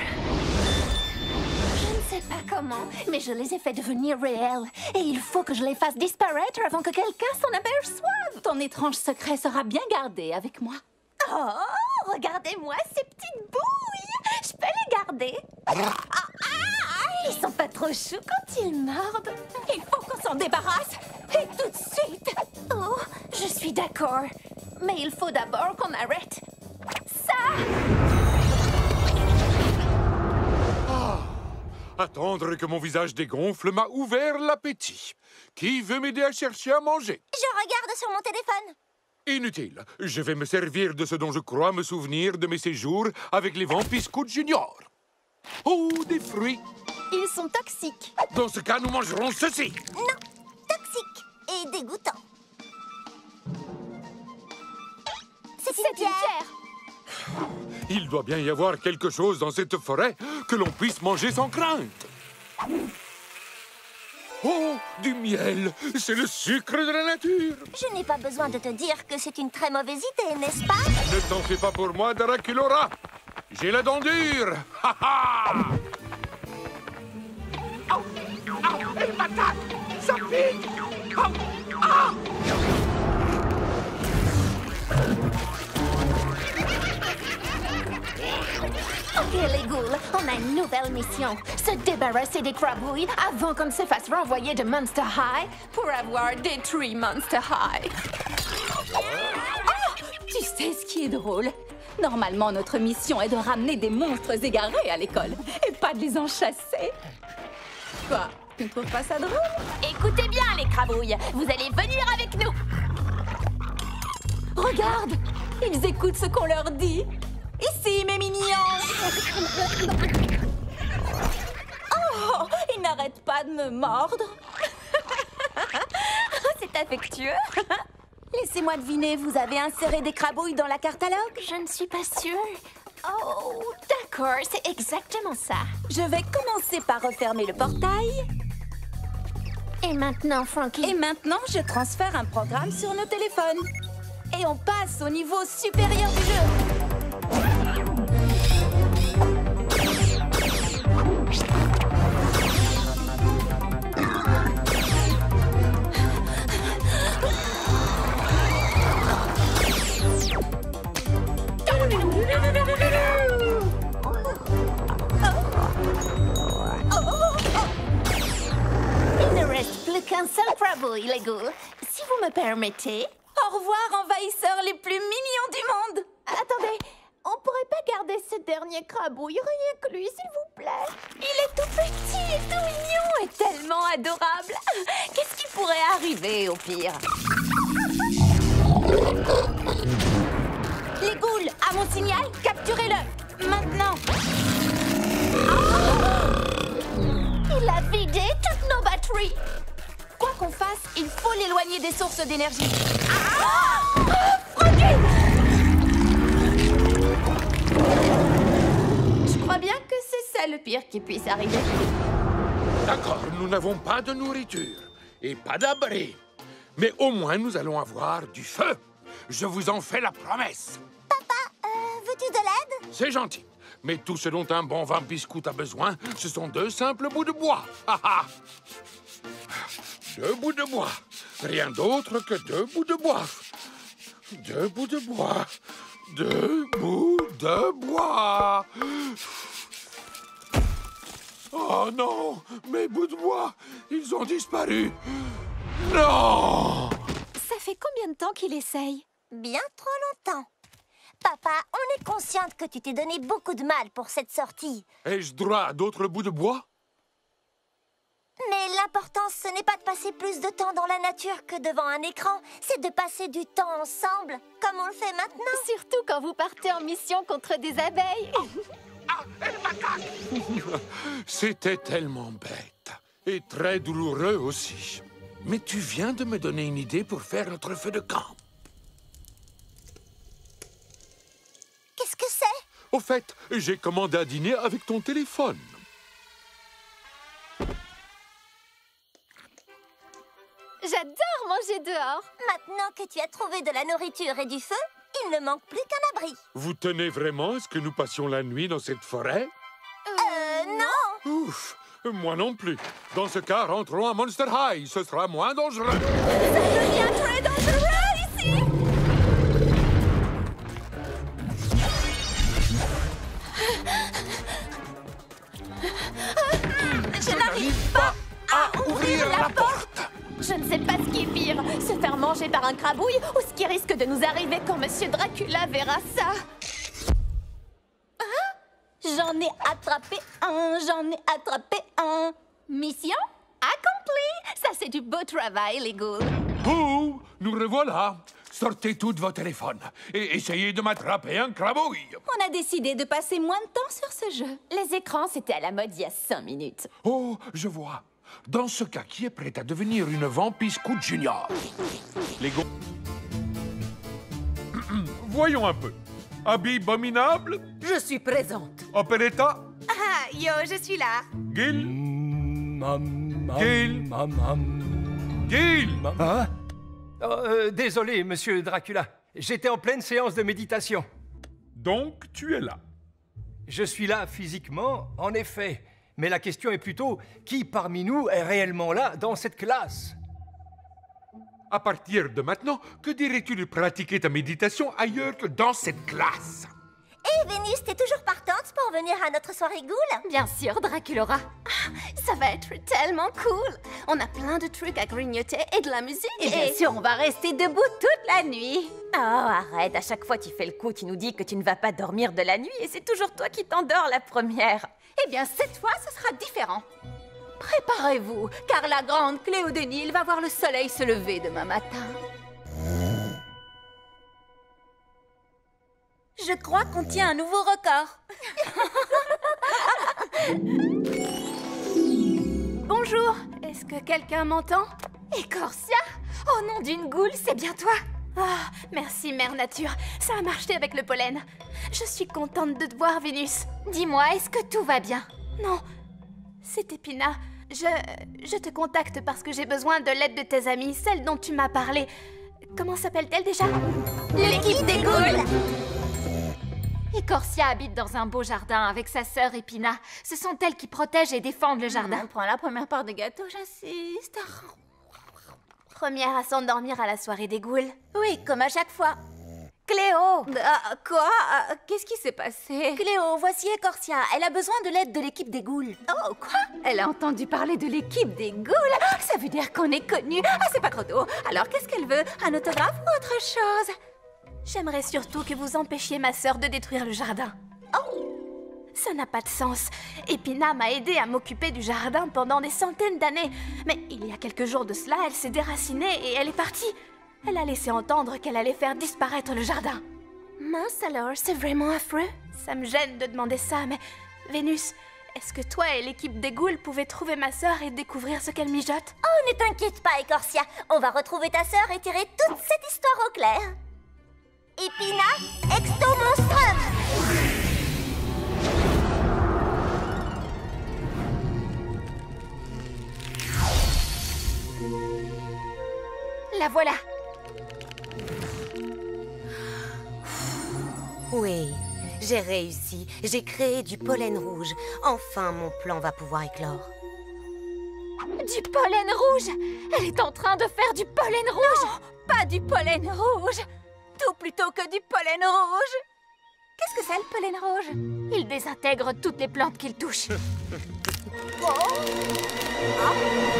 Je ne sais pas comment, mais je les ai fait devenir réels. Et il faut que je les fasse disparaître avant que quelqu'un s'en aperçoive. Ton étrange secret sera bien gardé avec moi. Oh, regardez-moi ces petites bouilles. Je peux les garder. Ah, ah, ils sont pas trop choux quand ils mordent. Il faut qu'on s'en débarrasse. Et tout de suite. Oh, je suis d'accord. Mais il faut d'abord qu'on arrête ça. Ah, attendre que mon visage dégonfle m'a ouvert l'appétit. Qui veut m'aider à chercher à manger? Je regarde sur mon téléphone. Inutile. Je vais me servir de ce dont je crois me souvenir de mes séjours avec les Vampiscouts Junior. Oh, des fruits. Ils sont toxiques. Dans ce cas, nous mangerons ceci. Non, toxiques et dégoûtants. C'est une pierre. Il doit bien y avoir quelque chose dans cette forêt que l'on puisse manger sans crainte. Oh, du miel! C'est le sucre de la nature! Je n'ai pas besoin de te dire que c'est une très mauvaise idée, n'est-ce pas? Ne t'en fais pas pour moi, Draculaura! J'ai la dent dure! Ha ha! Oh, oh, elle m'attaque! Ça pique! Oh, ah! Ok, les ghouls, on a une nouvelle mission. Se débarrasser des crabouilles avant qu'on se fasse renvoyer de Monster High pour avoir détruit Monster High. Oh, tu sais ce qui est drôle? Normalement, notre mission est de ramener des monstres égarés à l'école et pas de les en chasser. Quoi? Tu ne trouves pas ça drôle? Écoutez bien, les crabouilles. Vous allez venir avec nous. Regarde! Ils écoutent ce qu'on leur dit. Ici, mes mignons! Oh, ils n'arrêtent pas de me mordre. C'est affectueux. Laissez-moi deviner, vous avez inséré des crabouilles dans la catalogue? Je ne suis pas sûre. Oh, d'accord, c'est exactement ça. Je vais commencer par refermer le portail. Et maintenant, Frankie? Et maintenant, je transfère un programme sur nos téléphones. Et on passe au niveau supérieur du jeu. Il ne reste plus qu'un seul crabouille, les ghouls. Si vous me permettez. Au revoir, envahisseurs les plus mignons du monde. Attendez, ce dernier crabouille, rien que lui, s'il vous plaît. Il est tout petit et tout mignon et tellement adorable. Qu'est-ce qui pourrait arriver au pire? Les ghouls, à mon signal, capturez-le. Maintenant. Il a vidé toutes nos batteries. Quoi qu'on fasse, il faut l'éloigner des sources d'énergie. Ah Froggy! Je crois bien que c'est ça le pire qui puisse arriver. D'accord, nous n'avons pas de nourriture et pas d'abri. Mais au moins, nous allons avoir du feu. Je vous en fais la promesse. Papa, euh, veux-tu de l'aide? C'est gentil. Mais tout ce dont un bon vampire-scout a besoin, ce sont deux simples bouts de bois. Ah ah! Deux bouts de bois. Rien d'autre que deux bouts de bois. Deux bouts de bois. Deux bouts de bois. Oh non! Mes bouts de bois, ils ont disparu. Non! Ça fait combien de temps qu'il essaye? Bien trop longtemps. Papa, on est consciente que tu t'es donné beaucoup de mal pour cette sortie. Ai-je droit à d'autres bouts de bois? Mais l'important, ce n'est pas de passer plus de temps dans la nature que devant un écran. C'est de passer du temps ensemble, comme on le fait maintenant. Surtout quand vous partez en mission contre des abeilles. C'était tellement bête. Et très douloureux aussi. Mais tu viens de me donner une idée pour faire notre feu de camp. Qu'est-ce que c'est? Au fait, j'ai commandé à dîner avec ton téléphone. J'adore manger dehors. Maintenant que tu as trouvé de la nourriture et du feu, il ne manque plus qu'un abri. Vous tenez vraiment à ce que nous passions la nuit dans cette forêt? Euh, non. Ouf, moi non plus. Dans ce cas, rentrons à Monster High. Ce sera moins dangereux. Ça devient très dangereux ici. Je n'arrive pas à ouvrir la porte. Je ne sais pas ce qui est pire, se faire manger par un crabouille ou ce qui risque de nous arriver quand Monsieur Dracula verra ça. Hein? J'en ai attrapé un, j'en ai attrapé un. Mission accomplie. Ça, c'est du beau travail, les ghouls. Oh, nous revoilà. Sortez tous vos téléphones et essayez de m'attraper un crabouille. On a décidé de passer moins de temps sur ce jeu. Les écrans, c'était à la mode il y a cinq minutes. Oh, je vois. Dans ce cas, qui est prêt à devenir une vampire scout junior? Les go... Voyons un peu. Habit abominable? Je suis présente. Operetta? Ah, yo, je suis là. Gil? Mam, Gil? mam, mam. Gil? Hein? Oh, euh, désolé, monsieur Dracula. J'étais en pleine séance de méditation. Donc, tu es là? Je suis là physiquement, en effet. Mais la question est plutôt, qui parmi nous est réellement là, dans cette classe? À partir de maintenant, que dirais-tu de pratiquer ta méditation ailleurs que dans cette classe? Et Vénus, t'es toujours partante pour venir à notre soirée ghoul? Bien sûr, Draculaura. Ça va être tellement cool. On a plein de trucs à grignoter et de la musique. Et bien sûr, on va rester debout toute la nuit. Oh, arrête, à chaque fois tu fais le coup, tu nous dis que tu ne vas pas dormir de la nuit et c'est toujours toi qui t'endors la première. Eh bien, cette fois, ce sera différent. Préparez-vous, car la grande Cléo de Nil va voir le soleil se lever demain matin. Je crois qu'on tient un nouveau record. Bonjour, est-ce que quelqu'un m'entend? Écorcia? Oh nom d'une goule, c'est bien toi? Ah, merci Mère Nature, ça a marché avec le pollen. Je suis contente de te voir, Vénus. Dis-moi, est-ce que tout va bien? Non, c'est Épina. Je... je te contacte parce que j'ai besoin de l'aide de tes amies, celle dont tu m'as parlé. Comment s'appelle-t-elle déjà? L'équipe des ghouls! Écorcia habite dans un beau jardin avec sa sœur Épina. Ce sont elles qui protègent et défendent le jardin. Prends la première part de gâteau, j'insiste. Première à s'endormir à la soirée des ghouls. Oui, comme à chaque fois. Cléo! Ah, quoi? Ah, qu'est-ce qui s'est passé? Cléo, voici Écorcia. Elle a besoin de l'aide de l'équipe des ghouls. Oh, quoi? Elle a entendu parler de l'équipe des ghouls? Ah, ça veut dire qu'on est connus. Ah, c'est pas trop tôt. Alors, qu'est-ce qu'elle veut? Un autographe ou autre chose? J'aimerais surtout que vous empêchiez ma sœur de détruire le jardin. Oh! Ça n'a pas de sens. Épina m'a aidé à m'occuper du jardin pendant des centaines d'années. Mais il y a quelques jours de cela, elle s'est déracinée et elle est partie. Elle a laissé entendre qu'elle allait faire disparaître le jardin. Mince alors, c'est vraiment affreux. Ça me gêne de demander ça, mais... Vénus, est-ce que toi et l'équipe des ghouls pouvaient trouver ma sœur et découvrir ce qu'elle mijote? Oh, ne t'inquiète pas, Écorcia. On va retrouver ta sœur et tirer toute cette histoire au clair. Épina, Exto-Monstrum! La voilà. Oui, j'ai réussi. J'ai créé du pollen rouge. Enfin, mon plan va pouvoir éclore. Du pollen rouge! Elle est en train de faire du pollen rouge! Non, pas du pollen rouge! Tout plutôt que du pollen rouge! Qu'est-ce que c'est le pollen rouge? Il désintègre toutes les plantes qu'il touche. Oh. Ah.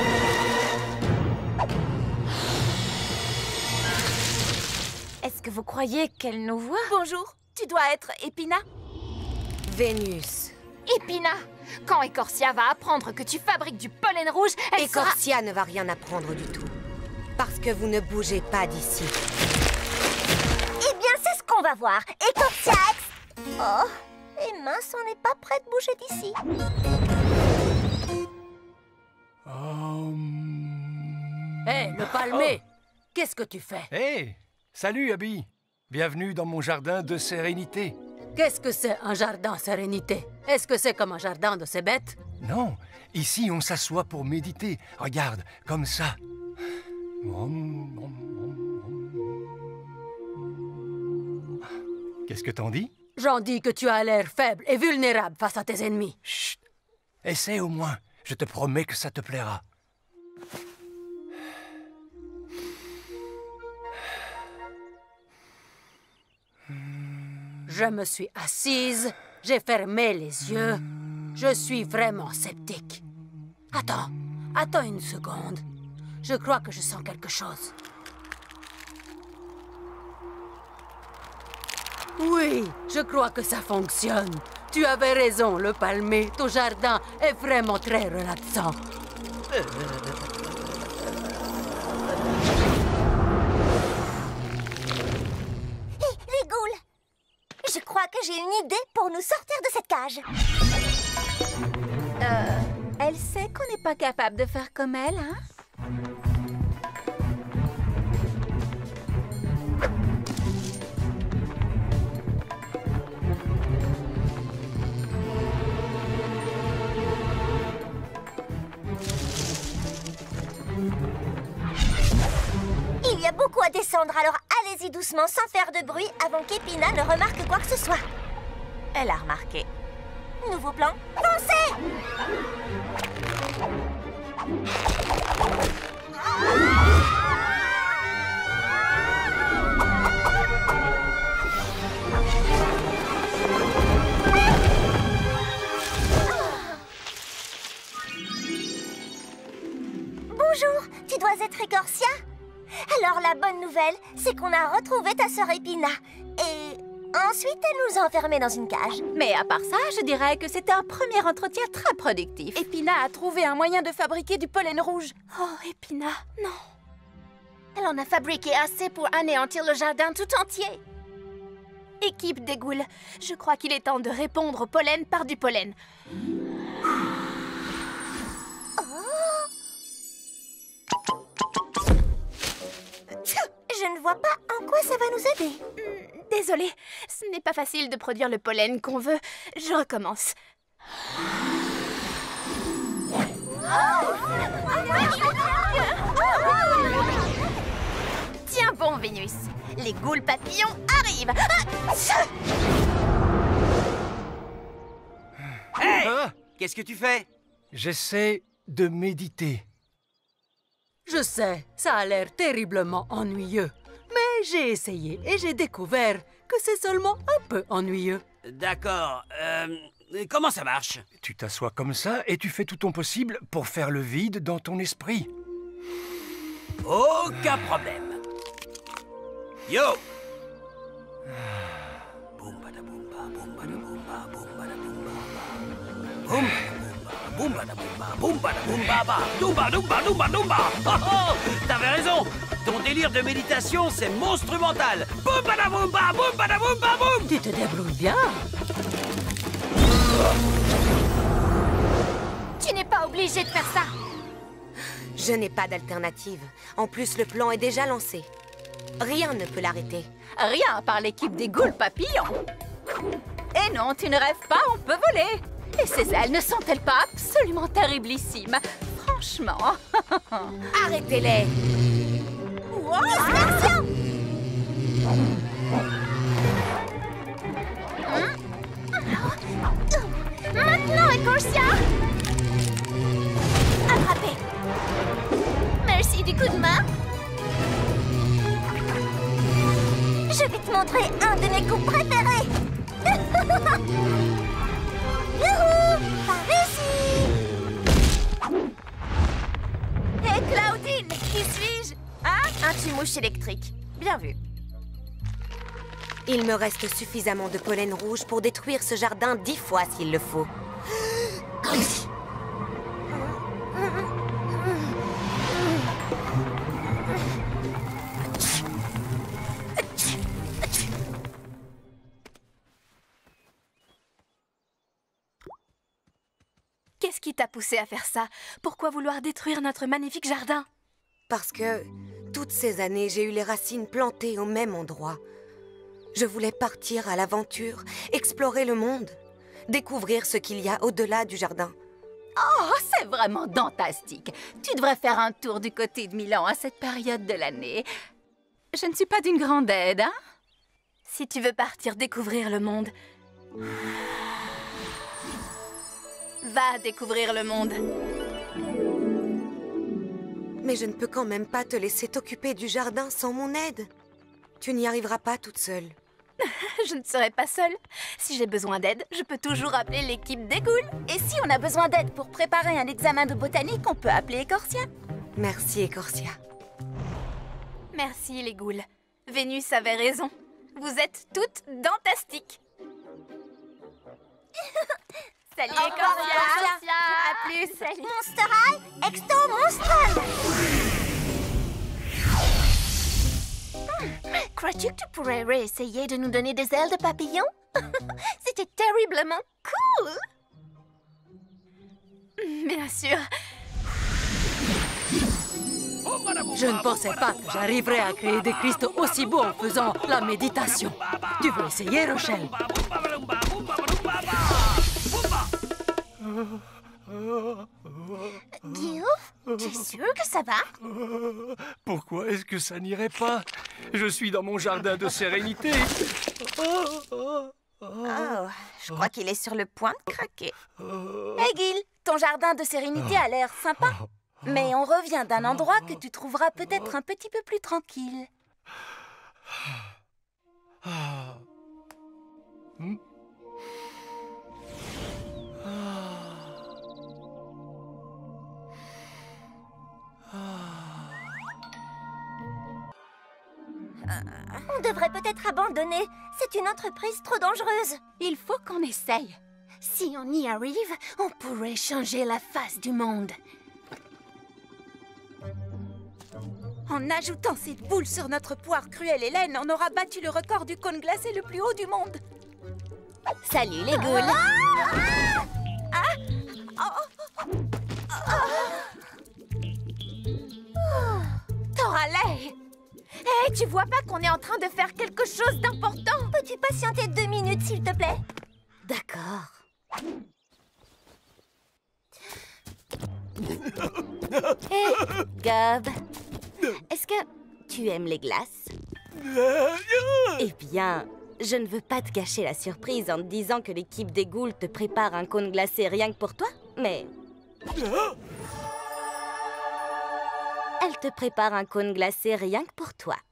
Est-ce que vous croyez qu'elle nous voit? Bonjour, tu dois être Épina? Vénus. Épina, quand Écorcia va apprendre que tu fabriques du pollen rouge, elle Écorcia sera... ne va rien apprendre du tout. Parce que vous ne bougez pas d'ici. Eh bien, c'est ce qu'on va voir. Écorcia ex... Oh, et mince, on n'est pas prêt de bouger d'ici. Hé, hey, le palmé! Oh. Qu'est-ce que tu fais? Hé, hey, salut Abby. Bienvenue dans mon jardin de sérénité. Qu'est-ce que c'est un jardin sérénité? Est-ce que c'est comme un jardin de ces bêtes? Non, ici on s'assoit pour méditer. Regarde, comme ça. Qu'est-ce que t'en dis? J'en dis que tu as l'air faible et vulnérable face à tes ennemis. Chut! Essaie au moins. Je te promets que ça te plaira. Je me suis assise, j'ai fermé les yeux. Je suis vraiment sceptique. Attends, attends une seconde. Je crois que je sens quelque chose. Oui, je crois que ça fonctionne. Tu avais raison, le palmé. Ton jardin est vraiment très relaxant. Je crois que j'ai une idée pour nous sortir de cette cage. Euh, elle sait qu'on n'est pas capable de faire comme elle, hein? Il y a beaucoup à descendre, alors allez-y doucement, sans faire de bruit, avant qu'Épina ne remarque quoi que ce soit. Elle a remarqué. Nouveau plan, foncez! Bonjour, tu dois être Écorcia? Alors la bonne nouvelle, c'est qu'on a retrouvé ta sœur Épina. Et ensuite, elle nous a enfermés dans une cage. Mais à part ça, je dirais que c'était un premier entretien très productif. Épina a trouvé un moyen de fabriquer du pollen rouge. Oh, Épina, non. Elle en a fabriqué assez pour anéantir le jardin tout entier. Équipe des ghouls, je crois qu'il est temps de répondre au pollen par du pollen. Je ne vois pas en quoi ça va nous aider. Désolée, ce n'est pas facile de produire le pollen qu'on veut. Je recommence. Tiens bon, Vénus. Les ghouls papillons arrivent. Hey, hein? Qu'est-ce que tu fais? J'essaie de méditer. Je sais, ça a l'air terriblement ennuyeux. Mais j'ai essayé et j'ai découvert que c'est seulement un peu ennuyeux. D'accord. Euh, comment ça marche? Tu t'assois comme ça et tu fais tout ton possible pour faire le vide dans ton esprit. Aucun problème. Yo! Boum bada boum ba, boum bada boum ba, boum bada boum ba. Boum, boum, bada, boum, boum, bada, boum, baba, doumba, doumba, doumba, doumba. Oh, oh, t'avais raison. Ton délire de méditation, c'est monstrumental. Boum, bada, boum, ba, boum, bada, boum, ba, boum. Tu te débrouilles bien. Tu n'es pas obligé de faire ça. Je n'ai pas d'alternative. En plus, le plan est déjà lancé. Rien ne peut l'arrêter. Rien à part l'équipe des ghouls papillons. Et non, tu ne rêves pas, on peut voler. Et ces ailes ne sont-elles pas absolument terriblissimes? Franchement. Arrêtez-les. Wow, dispersion. Maintenant, Ecorcia. Attrapé. Merci du coup de main. Je vais te montrer un de mes coups préférés. Youhou, par ici. Hé, Claudine, qui suis-je? Hein? Un tue-mouche électrique. Bien vu. Il me reste suffisamment de pollen rouge pour détruire ce jardin dix fois s'il le faut. Qu'est-ce qui t'a poussé à faire ça? Pourquoi vouloir détruire notre magnifique jardin? Parce que toutes ces années, j'ai eu les racines plantées au même endroit. Je voulais partir à l'aventure, explorer le monde, découvrir ce qu'il y a au-delà du jardin. Oh, c'est vraiment fantastique. Tu devrais faire un tour du côté de Milan à cette période de l'année. Je ne suis pas d'une grande aide, hein? Si tu veux partir découvrir le monde, va découvrir le monde. Mais je ne peux quand même pas te laisser t'occuper du jardin sans mon aide. Tu n'y arriveras pas toute seule. Je ne serai pas seule. Si j'ai besoin d'aide, je peux toujours appeler l'équipe des ghouls. Et si on a besoin d'aide pour préparer un examen de botanique, on peut appeler Ecorcia. Merci, Ecorcia. Merci, les ghouls. Vénus avait raison. Vous êtes toutes fantastiques. Salut, Ecorcia. À plus. Salut. Monster High, Exto Monstrum. Crois-tu que tu pourrais réessayer de nous donner des ailes de papillon? C'était terriblement cool. Bien sûr. Je ne pensais pas que j'arriverais à créer des cristaux aussi beaux en faisant la méditation. Tu veux essayer, Rochelle? Guillaume, tu es sûr que ça va? Pourquoi est-ce que ça n'irait pas? Je suis dans mon jardin de sérénité. Oh, je crois qu'il est sur le point de craquer. Hé, Gil, ton jardin de sérénité a l'air sympa. Mais on revient d'un endroit que tu trouveras peut-être un petit peu plus tranquille. Hmm? On devrait peut-être abandonner. C'est une entreprise trop dangereuse. Il faut qu'on essaye. Si on y arrive, on pourrait changer la face du monde. En ajoutant cette boule sur notre poire cruelle Hélène, on aura battu le record du cône glacé le plus haut du monde. Salut les ghouls. Ah ah oh. Oh. Toralei! Hé, hey, tu vois pas qu'on est en train de faire quelque chose d'important? Peux-tu patienter deux minutes, s'il te plaît? D'accord. Hé, hey, Gob. Est-ce que tu aimes les glaces? Eh bien, je ne veux pas te gâcher la surprise en te disant que l'équipe des ghouls te prépare un cône glacé rien que pour toi, mais... Elle te prépare un cône glacé rien que pour toi.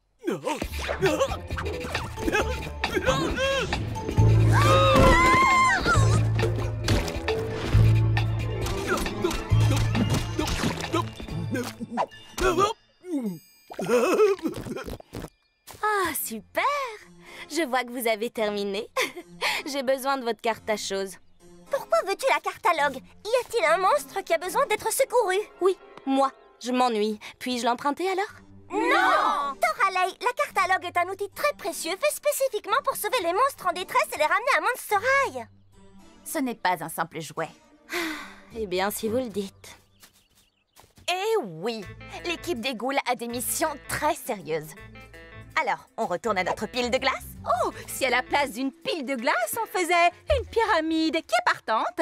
Ah, super! Je vois que vous avez terminé. J'ai besoin de votre carte à chose. Pourquoi veux-tu la cartalogue? Y a-t-il un monstre qui a besoin d'être secouru? Oui, moi. Je m'ennuie. Puis-je l'emprunter alors? Non! Toralei, la cartalogue est un outil très précieux fait spécifiquement pour sauver les monstres en détresse et les ramener à Monster High. Ce n'est pas un simple jouet. Eh bien, si vous le dites. Eh oui, l'équipe des ghouls a des missions très sérieuses. Alors, on retourne à notre pile de glace? Oh, si à la place d'une pile de glace, on faisait une pyramide. Qui est partante?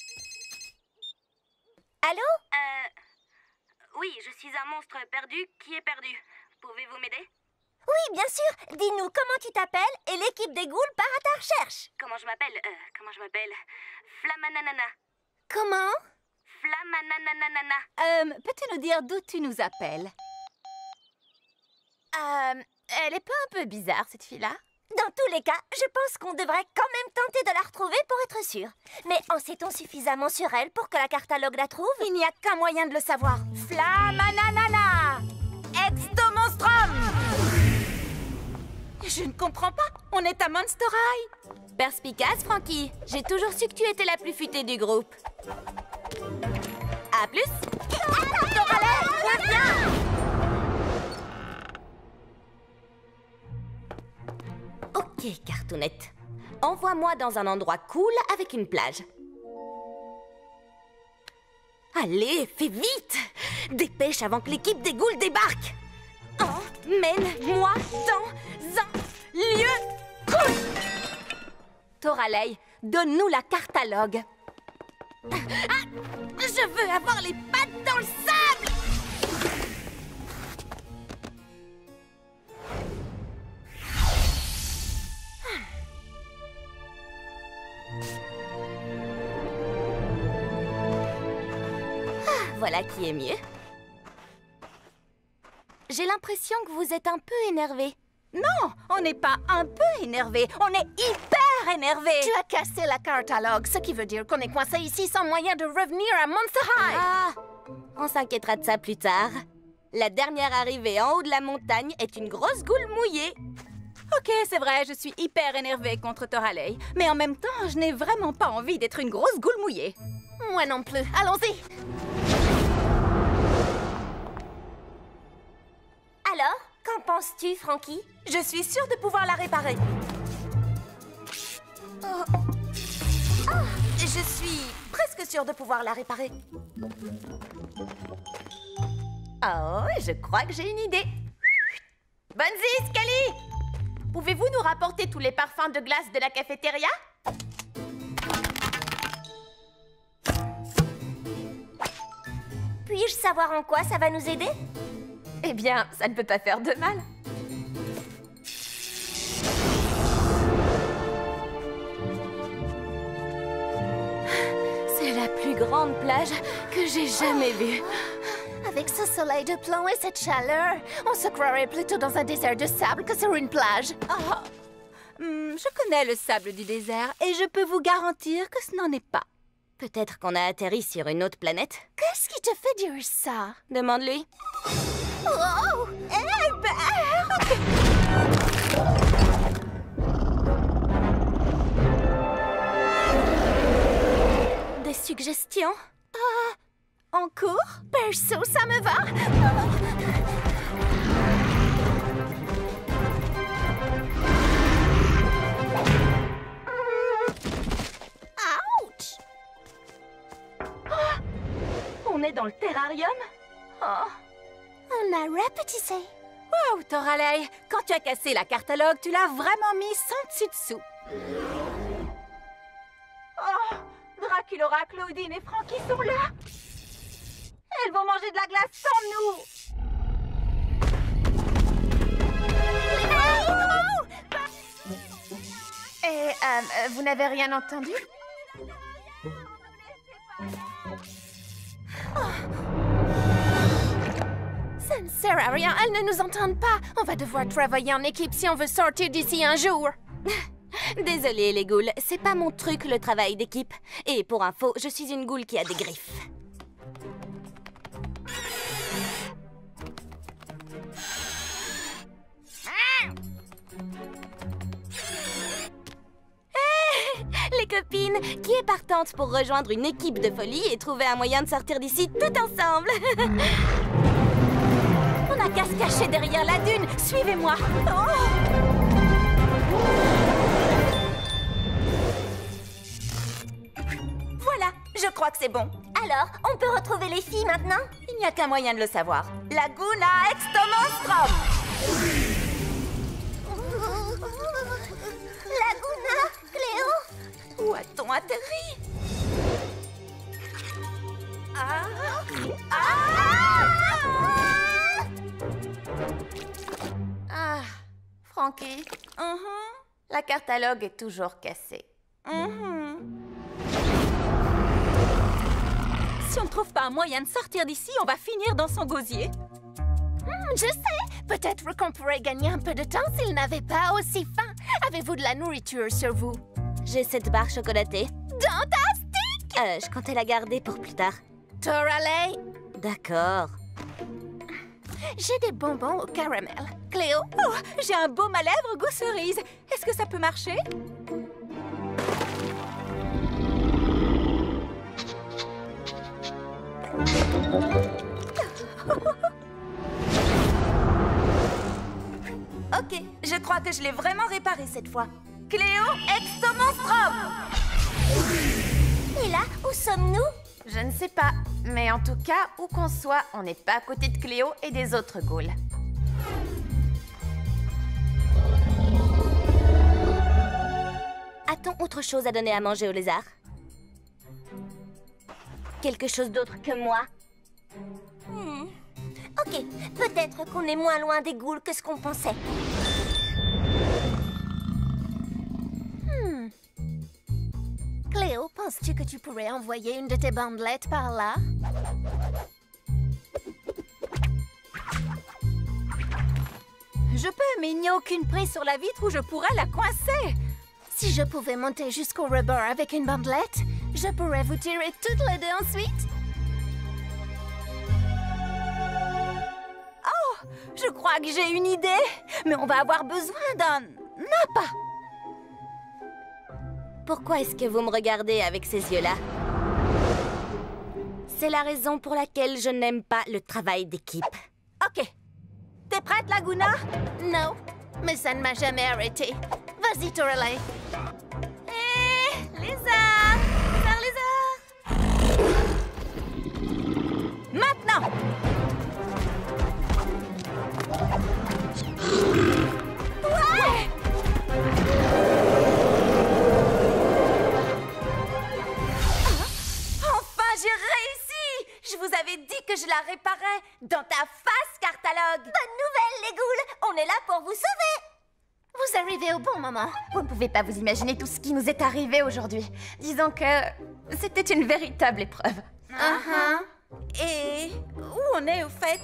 Allô? Euh... Oui, je suis un monstre perdu qui est perdu. Pouvez-vous m'aider? Oui, bien sûr. Dis-nous comment tu t'appelles et l'équipe des ghouls part à ta recherche. Comment je m'appelle? Euh, comment je m'appelle? Flamananana. Comment? Flamananana. Euh, peux-tu nous dire d'où tu nous appelles? Euh, elle est pas un peu bizarre, cette fille-là? Dans tous les cas, je pense qu'on devrait quand même tenter de la retrouver pour être sûr. Mais en sait-on suffisamment sur elle pour que la cartalogue la trouve? Il n'y a qu'un moyen de le savoir. Flamananana! Extomonstrum! Je ne comprends pas. On est à Monster High. Perspicace, Frankie. J'ai toujours su que tu étais la plus futée du groupe. À plus! Toralei, reviens! Ok, Cartoonette. Envoie-moi dans un endroit cool avec une plage. Allez, fais vite! Dépêche avant que l'équipe des ghouls débarque! Emmène-moi dans un lieu cool! Toralei, donne-nous la cartalogue. Ah, je veux avoir les pattes dans le sable! Voilà qui est mieux. J'ai l'impression que vous êtes un peu énervé. Non, on n'est pas un peu énervé, on est hyper énervé. Tu as cassé la cartalogue, ce qui veut dire qu'on est coincé ici sans moyen de revenir à Monster High. Ah, on s'inquiétera de ça plus tard. La dernière arrivée en haut de la montagne est une grosse goule mouillée. Ok, c'est vrai, je suis hyper énervée contre Toralei. Mais en même temps, je n'ai vraiment pas envie d'être une grosse goule mouillée. Moi non plus. Allons-y. Alors, qu'en penses-tu, Frankie? Je suis sûre de pouvoir la réparer. Oh. Oh, je suis presque sûre de pouvoir la réparer. Oh, je crois que j'ai une idée. Bonzi, Scully! Pouvez-vous nous rapporter tous les parfums de glace de la cafétéria? Puis-je savoir en quoi ça va nous aider? Eh bien, ça ne peut pas faire de mal. C'est la plus grande plage que j'ai jamais vue. Avec ce soleil de plomb et cette chaleur, on se croirait plutôt dans un désert de sable que sur une plage. Oh. Hmm, je connais le sable du désert et je peux vous garantir que ce n'en est pas. Peut-être qu'on a atterri sur une autre planète. Qu'est-ce qui te fait dire ça? Demande-lui. Oh! Hébert! Des suggestions? Ah, en cours? Perso, ça me va! Ouch! Oh, on est dans le terrarium? Oh. On a rapetissé. Wow, Toralei, quand tu as cassé la cartalogue, tu l'as vraiment mis sans dessus-dessous. Oh, Draculaura, Claudine et Frankie sont là. Elles vont manger de la glace sans nous. Et euh, vous n'avez rien entendu? Ça ne sert à rien, elles ne nous entendent pas. On va devoir travailler en équipe si on veut sortir d'ici un jour. Désolée, les ghouls, c'est pas mon truc le travail d'équipe. Et pour info, je suis une ghoul qui a des griffes. Hey, les copines, copine qui est partante pour rejoindre une équipe de folie et trouver un moyen de sortir d'ici tout ensemble. On n'a qu'à se cacher derrière la dune. Suivez-moi. Oh! Voilà, je crois que c'est bon. Alors, on peut retrouver les filles maintenant? Il n'y a qu'un moyen de le savoir. Laguna Extomonstrum. Laguna, Cléo? Où a-t-on atterri? Ah. Ah. Ah, Frankie. Uh-huh. La cartalogue est toujours cassée. Uh-huh. Si on ne trouve pas un moyen de sortir d'ici, on va finir dans son gosier. Hmm, je sais. Peut-être qu'on pourrait gagner un peu de temps s'il n'avait pas aussi faim. Avez-vous de la nourriture sur vous? J'ai cette barre chocolatée. Fantastique! Euh, je comptais la garder pour plus tard. Toralei? D'accord. J'ai des bonbons au caramel. Cléo? Oh, j'ai un baume à lèvres goût cerise. Est-ce que ça peut marcher? Ok, je crois que je l'ai vraiment réparé cette fois. Cléo Extomonstrum! Et là, où sommes-nous? Je ne sais pas, mais en tout cas, où qu'on soit, on n'est pas à côté de Cléo et des autres ghouls. A-t-on autre chose à donner à manger aux lézards? Quelque chose d'autre que moi? Hmm. Ok, peut-être qu'on est moins loin des ghouls que ce qu'on pensait. Hmm. Cléo, penses-tu que tu pourrais envoyer une de tes bandelettes par là? Je peux, mais il n'y a aucune prise sur la vitre où je pourrais la coincer. Si je pouvais monter jusqu'au rebord avec une bandelette, je pourrais vous tirer toutes les deux ensuite. Oh, je crois que j'ai une idée. Mais on va avoir besoin d'un appât. Pourquoi est-ce que vous me regardez avec ces yeux-là? C'est la raison pour laquelle je n'aime pas le travail d'équipe. Ok. T'es prête, Laguna? Non, mais ça ne m'a jamais arrêté. Vas-y, Toralei. Hé, lézard! Lézard, lézard! Maintenant! Ouais! Enfin, j'ai réussi! Je vous avais dit que je la réparais. Dans ta face, cartalogue! Bonne nouvelle, les ghouls! On est là pour vous sauver! Vous arrivez au bon moment. Vous ne pouvez pas vous imaginer tout ce qui nous est arrivé aujourd'hui. Disons que c'était une véritable épreuve. Uh-huh. Et où on est, au fait?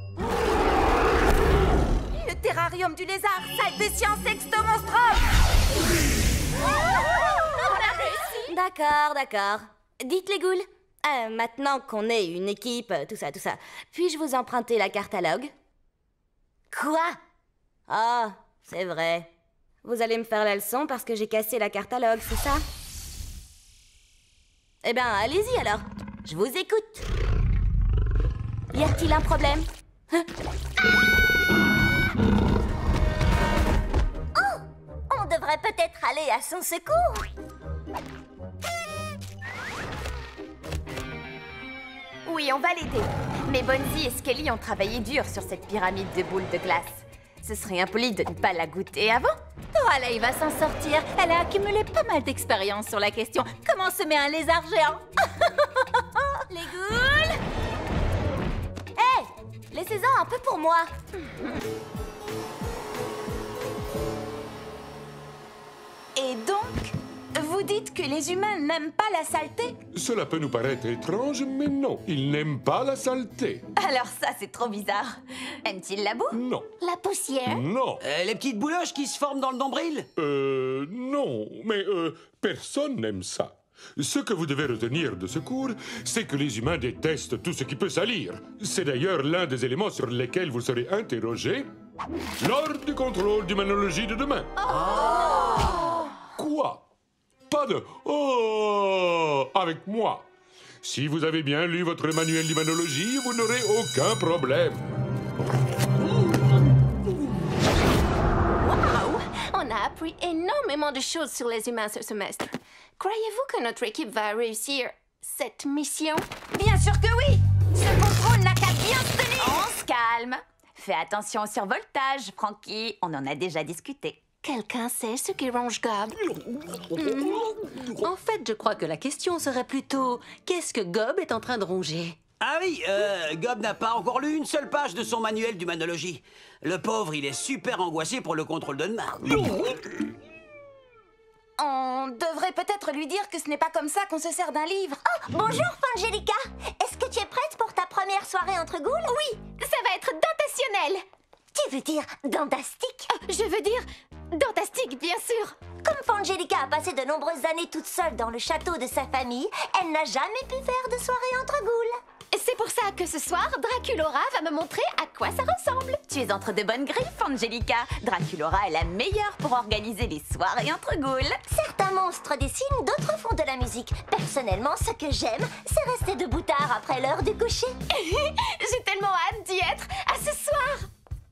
Le terrarium du lézard, salle des sciences Extomonstrum! On a réussi! D'accord, d'accord. Dites les ghouls, euh, maintenant qu'on est une équipe, euh, tout ça, tout ça, puis-je vous emprunter la catalogue? Quoi? Ah, c'est vrai. Vous allez me faire la leçon parce que j'ai cassé la catalogue, c'est ça? Eh bien, allez-y alors. Je vous écoute. Y a-t-il un problème? Oh! On devrait peut-être aller à son secours. Oui, on va l'aider. Mais Bonzi et Skelly ont travaillé dur sur cette pyramide de boules de glace. Ce serait impoli de ne pas la goûter avant. Toralei va s'en sortir. Elle a accumulé pas mal d'expérience sur la question. Comment se met un lézard géant? Les ghouls! Hé! Hey, laissez-en un peu pour moi. Et donc, vous dites que les humains n'aiment pas la saleté? Cela peut nous paraître étrange, mais non. Ils n'aiment pas la saleté. Alors ça, c'est trop bizarre. Aiment-ils la boue? Non. La poussière? Non. Euh, les petites bouloches qui se forment dans le nombril? Euh, non. Mais euh, personne n'aime ça. Ce que vous devez retenir de ce cours, c'est que les humains détestent tout ce qui peut salir. C'est d'ailleurs l'un des éléments sur lesquels vous serez interrogé lors du contrôle d'humanologie de demain. Oh! Quoi? pas de « Oh » avec moi. Si vous avez bien lu votre manuel d'humanologie, vous n'aurez aucun problème. Waouh! On a appris énormément de choses sur les humains ce semestre. Croyez-vous que notre équipe va réussir cette mission? Bien sûr que oui! Ce contrôle n'a qu'à bien se tenir! On se calme. Fais attention au survoltage, Frankie. On en a déjà discuté. Quelqu'un sait ce qui ronge Gob? Hmm. En fait, je crois que la question serait plutôt « Qu'est-ce que Gob est en train de ronger ?» Ah oui, euh, Gob n'a pas encore lu une seule page de son manuel d'humanologie. Le pauvre, il est super angoissé pour le contrôle de demain. On devrait peut-être lui dire que ce n'est pas comme ça qu'on se sert d'un livre. Oh, bonjour, Fangelica. Est-ce que tu es prête pour ta première soirée entre ghouls? Oui, ça va être dentationnel. Tu veux dire dendastique? euh, Je veux dire dentastique, bien sûr. Comme Fangelica a passé de nombreuses années toute seule dans le château de sa famille, elle n'a jamais pu faire de soirée entre ghouls. C'est pour ça que ce soir, Draculora va me montrer à quoi ça ressemble. Tu es entre de bonnes griffes, Angelica. Draculora est la meilleure pour organiser les soirées entre ghouls. Certains monstres dessinent, d'autres font de la musique. Personnellement, ce que j'aime, c'est rester debout tard après l'heure du coucher. J'ai tellement hâte d'y être. À ce soir.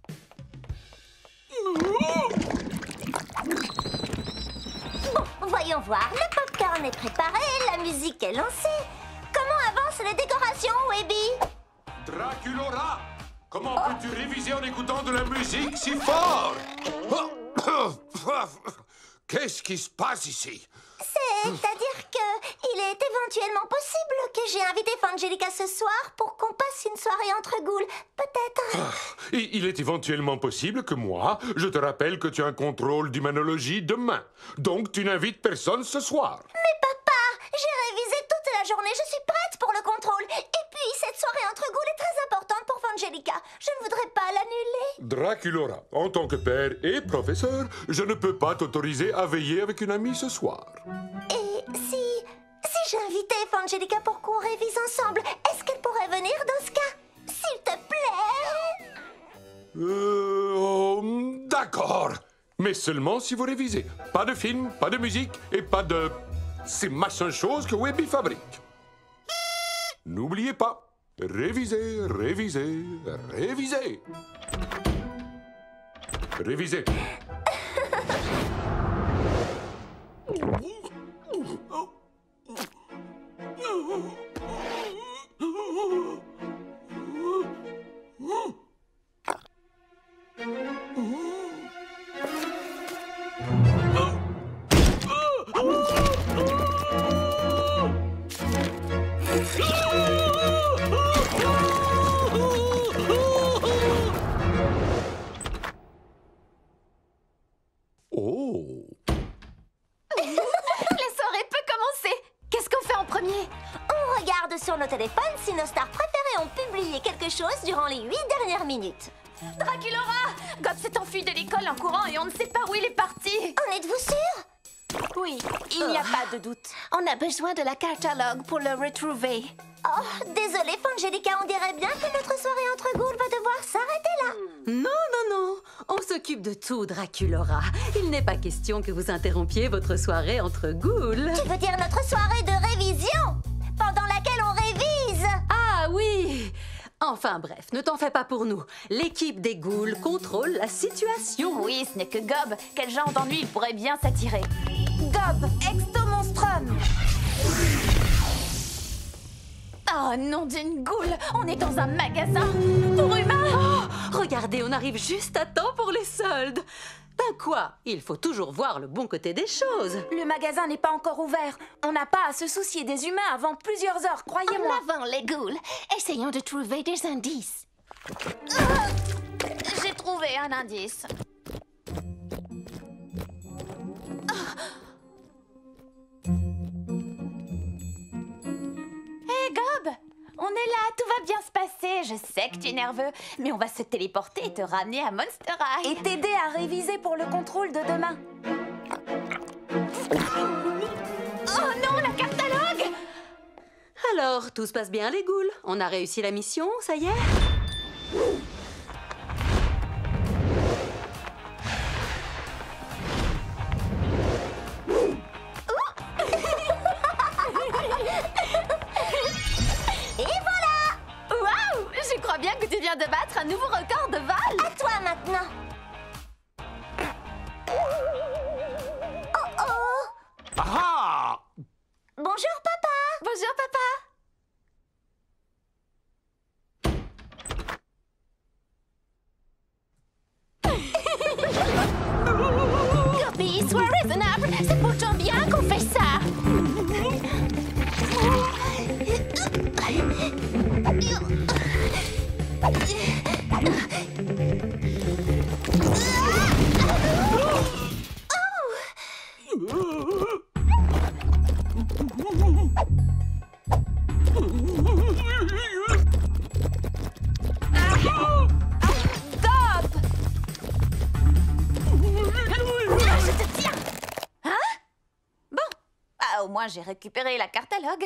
Bon, voyons voir. Le popcorn est préparé, la musique est lancée. Comment avancent les décorations, Webby? Draculora, comment oh. peux-tu réviser en écoutant de la musique si fort? Qu'est-ce qui se passe ici? C'est-à-dire que il est éventuellement possible que j'ai invité Fangelica ce soir pour qu'on passe une soirée entre ghouls, peut-être. Et il est éventuellement possible que moi, je te rappelle que tu as un contrôle d'humanologie demain. Donc tu n'invites personne ce soir. Mais papa, j'ai révisé toute la journée, je suis prête pour le contrôle. Et puis cette soirée entre ghouls est très importante pour Fangelica. Je ne voudrais pas l'annuler. Draculora, en tant que père et professeur, je ne peux pas t'autoriser à veiller avec une amie ce soir. Et si... si j'invitais Fangelica pour qu'on révise ensemble, est-ce qu'elle pourrait venir dans ce cas? S'il te plaît. Euh... Oh, d'accord. Mais seulement si vous révisez. Pas de film, pas de musique et pas de... ces machins choses que Webby fabrique. N'oubliez pas, révisez, révisez, révisez. Révisez. Sur nos téléphones si nos stars préférées ont publié quelque chose durant les huit dernières minutes. Draculora! Gob s'est enfui de l'école en courant et on ne sait pas où il est parti. En êtes-vous sûr? Oui, il n'y a oh. pas de doute. On a besoin de la catalogue pour le retrouver. Oh, désolée Fangelica, on dirait bien que notre soirée entre ghouls va devoir s'arrêter là. Non, non, non, on s'occupe de tout, Draculora. Il n'est pas question que vous interrompiez votre soirée entre ghouls. Tu veux dire notre soirée de révision? Pendant laquelle on révise. Ah oui. Enfin bref, ne t'en fais pas pour nous. L'équipe des ghouls contrôle la situation. Oui, ce n'est que Gob. Quel genre d'ennui il pourrait bien s'attirer? Gob, exto-monstrum. Oh, nom d'une goule. On est dans un magasin pour humains. Oh, regardez, on arrive juste à temps pour les soldes. Ben quoi? Il faut toujours voir le bon côté des choses. Le magasin n'est pas encore ouvert. On n'a pas à se soucier des humains avant plusieurs heures, croyez-moi. En avant, les ghouls. Essayons de trouver des indices. Ah, j'ai trouvé un indice. Hé, Gob! On est là, tout va bien se passer. Je sais que tu es nerveux, mais on va se téléporter et te ramener à Monster High. Et t'aider à réviser pour le contrôle de demain. Oh non, la catalogue! Alors, tout se passe bien, les ghouls? On a réussi la mission, ça y est? Oh, viens de battre un nouveau record de vol. À toi maintenant. Oh oh. Ah! Bonjour papa. Bonjour papa. Gobi, sois raisonnable. C'est pour ton bien qu'on fait ça. Au moins, j'ai récupéré la catalogue.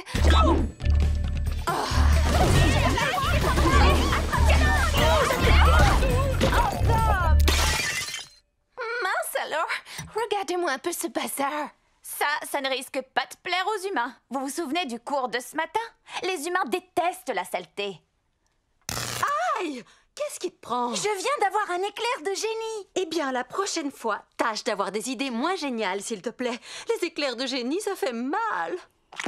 Mince alors, regardez-moi un peu ce bazar. Ça, ça ne risque pas de plaire aux humains. Vous vous souvenez du cours de ce matin? Les humains détestent la saleté. Aïe! Qu'est-ce qui te prend? Je viens d'avoir un éclair de génie. Eh bien, la prochaine fois, tâche d'avoir des idées moins géniales, s'il te plaît. Les éclairs de génie, ça fait mal.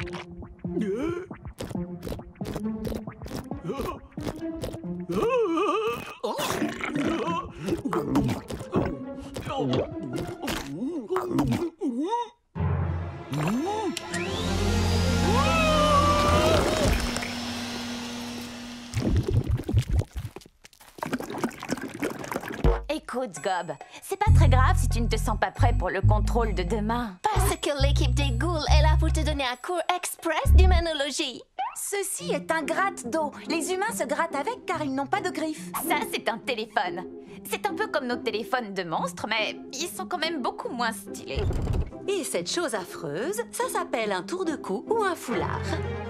Écoute, Gob, c'est pas très grave si tu ne te sens pas prêt pour le contrôle de demain. Parce que l'équipe des ghouls est là pour te donner un cours express d'humanologie. Ceci est un gratte-d'eau. Les humains se grattent avec car ils n'ont pas de griffes. Ça, c'est un téléphone. C'est un peu comme nos téléphones de monstres, mais ils sont quand même beaucoup moins stylés. Et cette chose affreuse, ça s'appelle un tour de cou ou un foulard.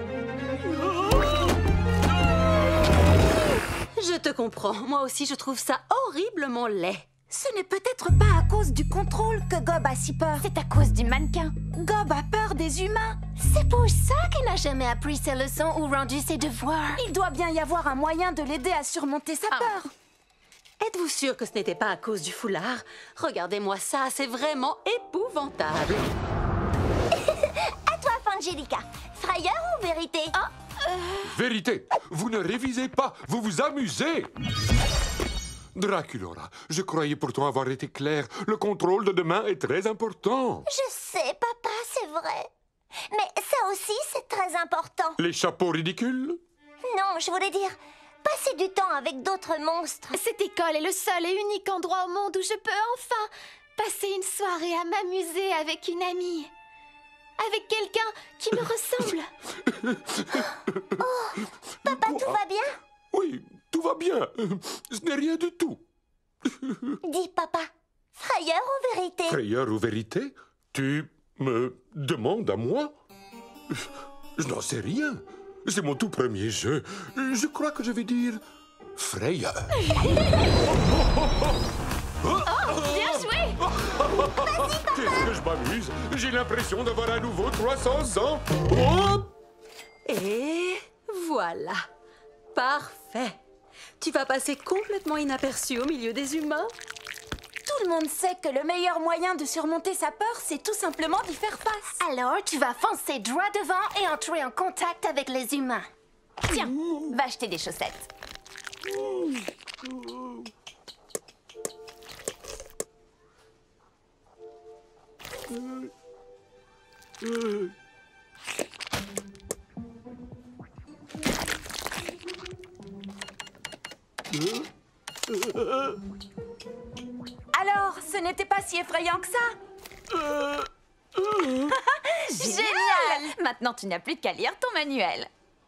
Je te comprends. Moi aussi, je trouve ça horriblement laid. Ce n'est peut-être pas à cause du contrôle que Gob a si peur. C'est à cause du mannequin. Gob a peur des humains. C'est pour ça qu'il n'a jamais appris ses leçons ou rendu ses devoirs. Il doit bien y avoir un moyen de l'aider à surmonter sa Ah. peur. Êtes-vous sûr que ce n'était pas à cause du foulard? Regardez-moi ça, c'est vraiment épouvantable. À toi, Fangelica. Frayeur ou vérité? Ah, euh... Vérité, vous ne révisez pas, vous vous amusez. Draculaura, je croyais pourtant avoir été clair. Le contrôle de demain est très important. Je sais, papa, c'est vrai. Mais ça aussi, c'est très important. Les chapeaux ridicules? Non, je voulais dire passer du temps avec d'autres monstres. Cette école est le seul et unique endroit au monde où je peux enfin passer une soirée à m'amuser avec une amie. Avec quelqu'un qui me ressemble. Oh, papa, tout va bien? Oui, tout va bien. Ce n'est rien du tout. Dis, papa, frayeur ou vérité? Frayeur ou vérité? Tu me demandes à moi? Je n'en sais rien. C'est mon tout premier jeu. Je crois que je vais dire frayeur. Oh, bien joué! Qu'est-ce que je m'amuse? J'ai l'impression d'avoir à nouveau trois cents ans. Oh! Et voilà. Parfait. Tu vas passer complètement inaperçu au milieu des humains. Tout le monde sait que le meilleur moyen de surmonter sa peur, c'est tout simplement d'y faire face. Alors, tu vas foncer droit devant et entrer en contact avec les humains. Tiens, va acheter des chaussettes. Alors, ce n'était pas si effrayant que ça. Génial! Maintenant, tu n'as plus qu'à lire ton manuel.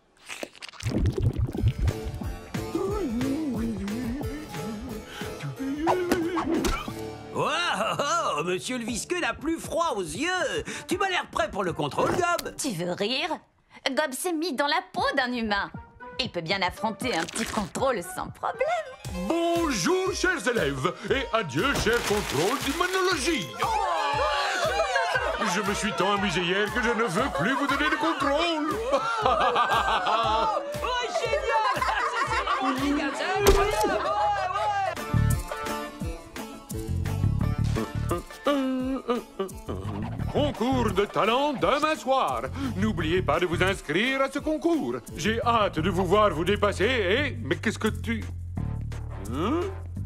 Wow, monsieur le visqueux n'a plus froid aux yeux. Tu m'as l'air prêt pour le contrôle, Gob. Tu veux rire? Gob s'est mis dans la peau d'un humain. Il peut bien affronter un petit contrôle sans problème. Bonjour, chers élèves, et adieu, cher contrôle d'humanologie. Je me suis tant amusé hier que je ne veux plus vous donner de contrôle. Oh, génial! C'est vraiment génial, c'est incroyable! concours de talent demain soir. N'oubliez pas de vous inscrire à ce concours. J'ai hâte de vous voir vous dépasser et... Mais qu'est-ce que tu... Hein?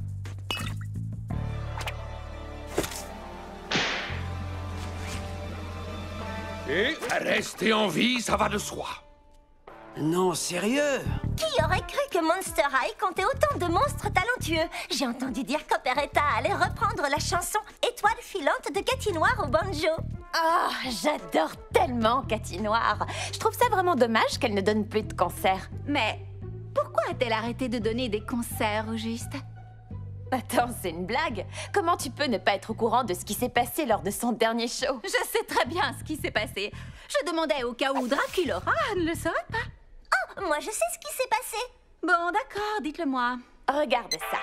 Et rester en vie, ça va de soi. Non, sérieux? Qui aurait cru que Monster High comptait autant de monstres talentueux? J'ai entendu dire qu'Operetta allait reprendre la chanson Étoile filante de Cathy Noir au banjo. Oh, j'adore tellement Cathy Noir. Je trouve ça vraiment dommage qu'elle ne donne plus de concerts. Mais pourquoi a-t-elle arrêté de donner des concerts au juste? Attends, c'est une blague? Comment tu peux ne pas être au courant de ce qui s'est passé lors de son dernier show? Je sais très bien ce qui s'est passé. Je demandais au cas où Draculaura ne le saurait pas. Oh, moi je sais ce qui s'est passé. Bon, d'accord, dites-le moi. Regarde ça.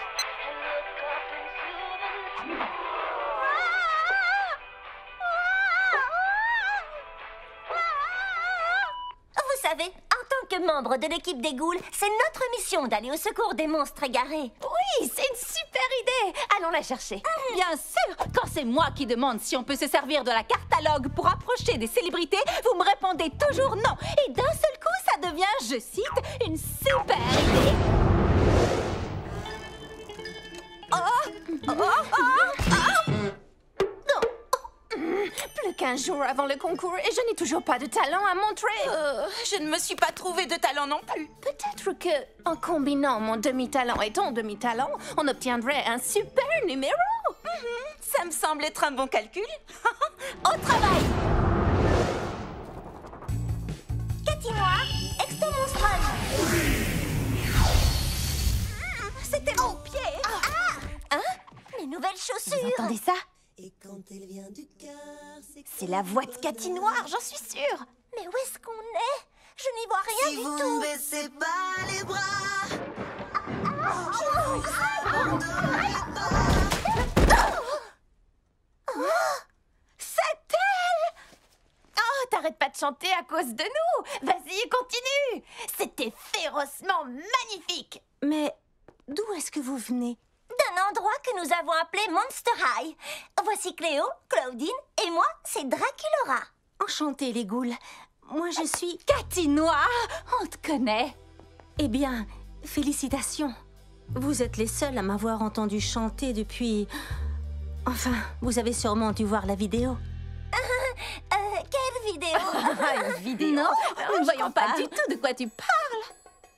Vous savez, en tant que membre de l'équipe des ghouls, c'est notre mission d'aller au secours des monstres égarés. Oui, c'est une super idée. Allons la chercher. Mmh, bien sûr. Quand c'est moi qui demande si on peut se servir de la catalogue pour approcher des célébrités, vous me répondez toujours non. Et d'un seul coup, ça devient, je cite, une super idée. Oh, oh, oh, oh. Plus qu'un jour avant le concours et je n'ai toujours pas de talent à montrer. Euh, je ne me suis pas trouvé de talent non plus. Peut-être que, en combinant mon demi-talent et ton demi-talent, on obtiendrait un super numéro. Mm-hmm. Ça me semble être un bon calcul. Au travail! Cathy Noir, Extomonstrum. C'était mon pied. Ah! Hein? Mes nouvelles chaussures. Vous entendez ça? Et quand elle vient du cœur, c'est la voix de Cathy Noir, j'en suis sûre. Mais où est-ce qu'on est? Je n'y vois rien si du vous tout. Si vous ne baissez pas les bras, ah, je ne vous abandonnerai pas. Oh, c'est elle! Oh, t'arrêtes pas de chanter à cause de nous. Vas-y, continue. C'était férocement magnifique. Mais d'où est-ce que vous venez? D'un endroit que nous avons appelé Monster High. Voici Cléo, Claudine et moi, c'est Draculaura. Enchantée, les ghouls. Moi, je suis... Cathy Noir, on te connaît. Eh bien, félicitations. Vous êtes les seuls à m'avoir entendu chanter depuis... Enfin, vous avez sûrement dû voir la vidéo. Euh, euh, quelle vidéo? Une vidéo? Non, nous ne voyons pas, pas du tout de quoi tu parles.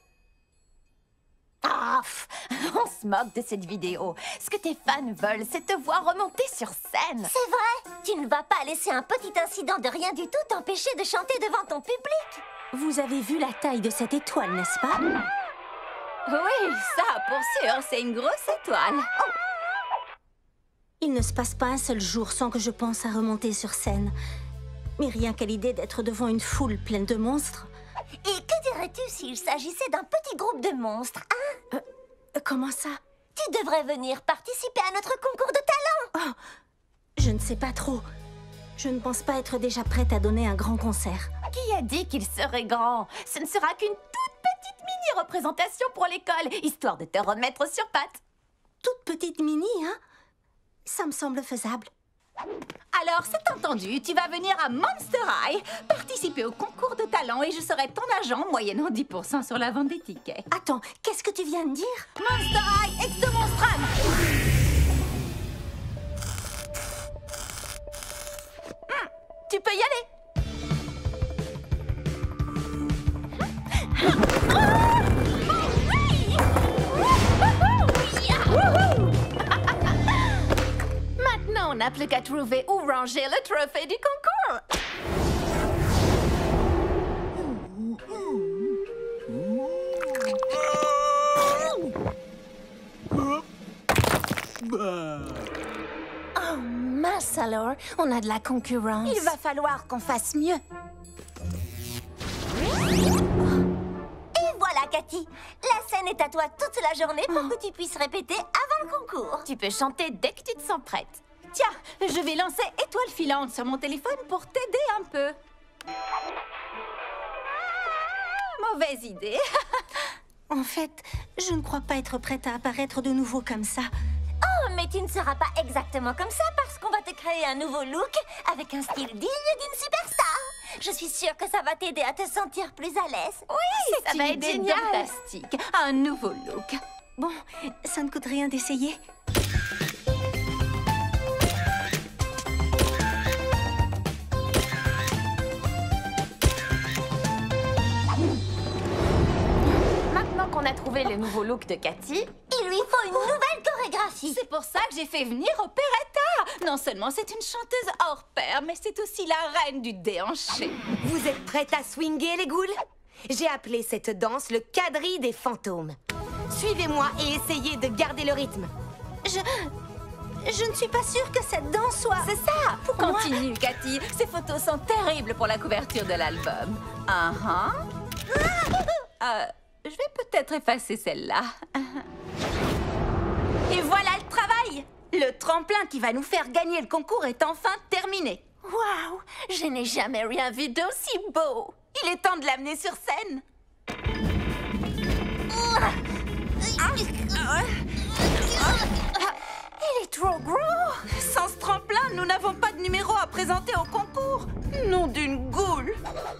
Ah, on se moque de cette vidéo. Ce que tes fans veulent, c'est te voir remonter sur scène. C'est vrai. Tu ne vas pas laisser un petit incident de rien du tout t'empêcher de chanter devant ton public. Vous avez vu la taille de cette étoile, n'est-ce pas? Oui, ça, pour sûr, c'est une grosse étoile. Oh. Il ne se passe pas un seul jour sans que je pense à remonter sur scène. Mais rien qu'à l'idée d'être devant une foule pleine de monstres... Et que dirais-tu s'il s'agissait d'un petit groupe de monstres, hein? euh, Comment ça? Tu devrais venir participer à notre concours de talent. Oh, je ne sais pas trop. Je ne pense pas être déjà prête à donner un grand concert. Qui a dit qu'il serait grand? Ce ne sera qu'une toute petite mini-représentation pour l'école, histoire de te remettre sur pattes. Toute petite mini, hein? Ça me semble faisable. Alors, c'est entendu, tu vas venir à Monster High, participer au concours de talent et je serai ton agent moyennant dix pour cent sur la vente des tickets. Attends, qu'est-ce que tu viens de dire? Monster High, Extomonstrum! Hum, tu peux y aller. Maintenant, on n'a plus qu'à trouver où ranger le trophée du concours. Oh mince alors, on a de la concurrence. Il va falloir qu'on fasse mieux. Et voilà, Cathy. La scène est à toi toute la journée pour que tu puisses répéter avant le concours. Tu peux chanter dès que tu te sens prête. Tiens, je vais lancer Étoile filante sur mon téléphone pour t'aider un peu. Mauvaise idée. En fait, je ne crois pas être prête à apparaître de nouveau comme ça. Oh, Mais tu ne seras pas exactement comme ça parce qu'on va te créer un nouveau look avec un style digne d'une superstar. Je suis sûre que ça va t'aider à te sentir plus à l'aise. Oui, C'est ça va une être idée génial. fantastique. Un nouveau look. Bon, ça ne coûte rien d'essayer. Maintenant qu'on a trouvé le nouveau look de Cathy, il lui faut une nouvelle chorégraphie. C'est pour ça que j'ai fait venir Opéretta. Non seulement c'est une chanteuse hors pair, mais c'est aussi la reine du déhanché. Vous êtes prêtes à swinger, les ghouls? J'ai appelé cette danse le quadrille des fantômes. Suivez-moi et essayez de garder le rythme. Je... Je ne suis pas sûre que cette danse soit... C'est ça. Continue, Cathy. Ces photos sont terribles pour la couverture de l'album. Ah ah. Euh, je vais peut-être effacer celle-là. Et voilà le travail! Le tremplin qui va nous faire gagner le concours est enfin terminé. Waouh! Je n'ai jamais rien vu d'aussi beau! Il est temps de l'amener sur scène. Il est trop gros! Sans ce tremplin, nous n'avons pas de numéro à présenter au concours. Nom d'une goule!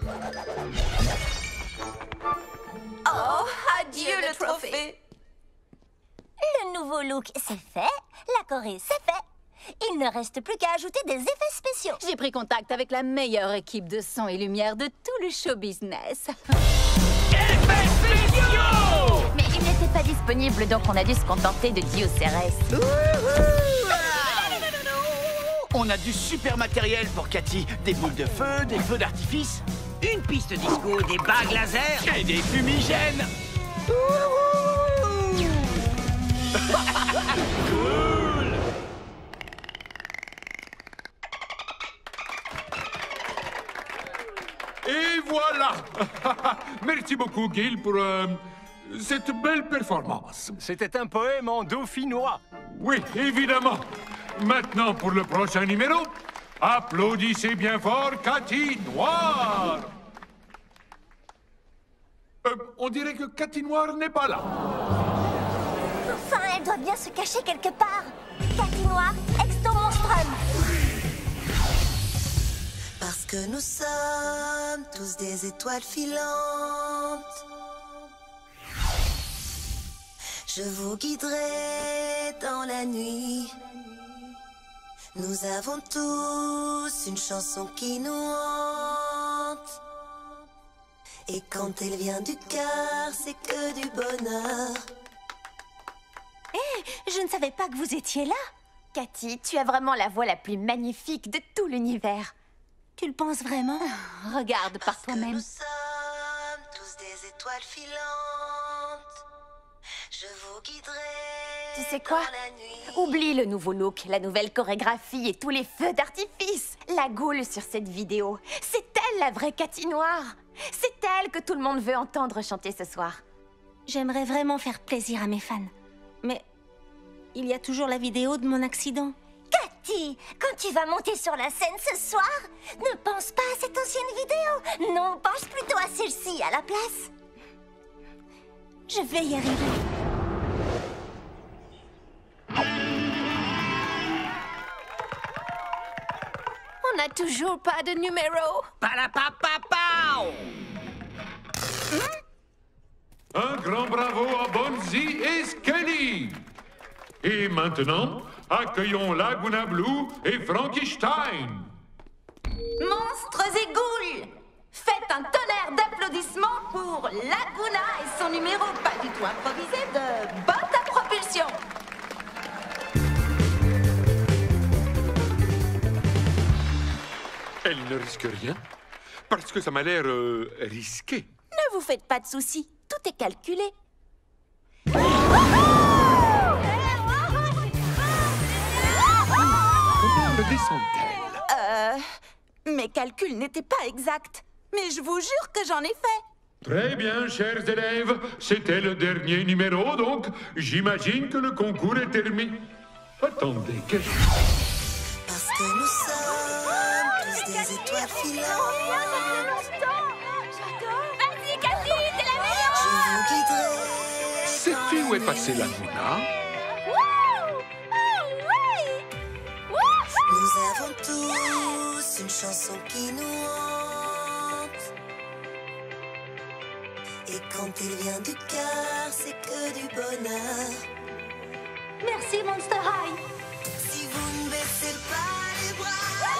Oh, adieu le trophée! Le nouveau look, c'est fait. La choré, c'est fait. Il ne reste plus qu'à ajouter des effets spéciaux. J'ai pris contact avec la meilleure équipe de son et lumière de tout le show business. mais il n'était pas disponible, donc on a dû se contenter de Dio Ceres. On a du super matériel pour Cathy. Des boules de feu, des feux d'artifice. Une piste disco, des bagues laser. Et des fumigènes. Cool. Et voilà. Merci beaucoup, Gil, pour euh, cette belle performance. C'était un poème en dauphinois. Oui, évidemment. Maintenant, pour le prochain numéro, applaudissez bien fort Cathy Noir. Euh, on dirait que Cathy Noir n'est pas là. Enfin, elle doit bien se cacher quelque part. Cathy Noir, Exto Monstrum. Parce que nous sommes tous des étoiles filantes. Je vous guiderai dans la nuit. Nous avons tous une chanson qui nous hante. Et quand elle vient du cœur, c'est que du bonheur. Hé, hey, je ne savais pas que vous étiez là. Cathy, tu as vraiment la voix la plus magnifique de tout l'univers. Tu le penses vraiment? Regarde par toi-même. Nous sommes tous des étoiles filantes. Je vous guiderai. Tu sais quoi? Oublie le nouveau look, la nouvelle chorégraphie et tous les feux d'artifice. La goule sur cette vidéo, c'est elle la vraie Cathy Noir. C'est elle que tout le monde veut entendre chanter ce soir. J'aimerais vraiment faire plaisir à mes fans. Mais il y a toujours la vidéo de mon accident. Cathy, quand tu vas monter sur la scène ce soir, ne pense pas à cette ancienne vidéo. Non, pense plutôt à celle-ci à la place. Je vais y arriver. On n'a toujours pas de numéro. Palapapapao! Un grand bravo à Bonzi et Skelly. Et maintenant, accueillons Laguna Blue et Frankenstein. Monstres et ghouls, faites un tonnerre d'applaudissements pour Laguna et son numéro pas du tout improvisé de botte à propulsion. Elle ne risque rien, parce que ça m'a l'air euh, risqué. Ne vous faites pas de soucis, tout est calculé. Comment le descend-elle? Euh... Mes calculs n'étaient pas exacts, mais je vous jure que j'en ai fait. Très bien, chers élèves, c'était le dernier numéro, donc j'imagine que le concours est terminé. Attendez, qu'est-ce que... Parce que nous sommes tous des étoiles filantes. Vas-y, Cathy, t'es la meilleure. Je vous guiderai. Sais-tu où est passée Laguna? avons tous une chanson qui nous hante. Et quand il vient du cœur, c'est que du bonheur. Merci, Monster High. Si vous ne baissez pas les bras,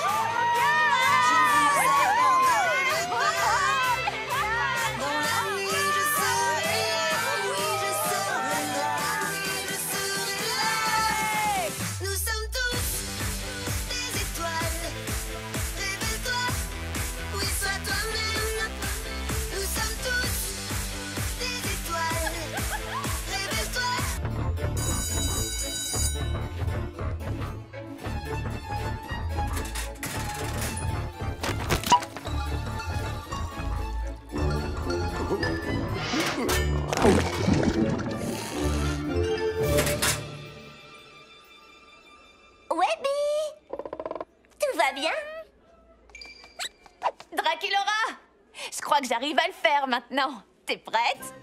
Webby, tout va bien? Draculaura, je crois que j'arrive à le faire maintenant. T'es prête?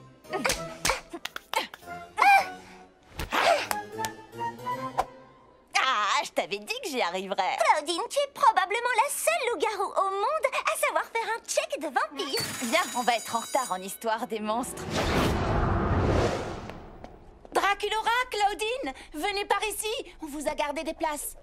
Ah, je t'avais dit que j'y arriverais. Claudine, tu es probablement la seule loup-garou au monde à savoir faire un check de vampire. Viens, on va être en retard en histoire des monstres. Draculaura, Claudine, venez par ici. On vous a gardé des places.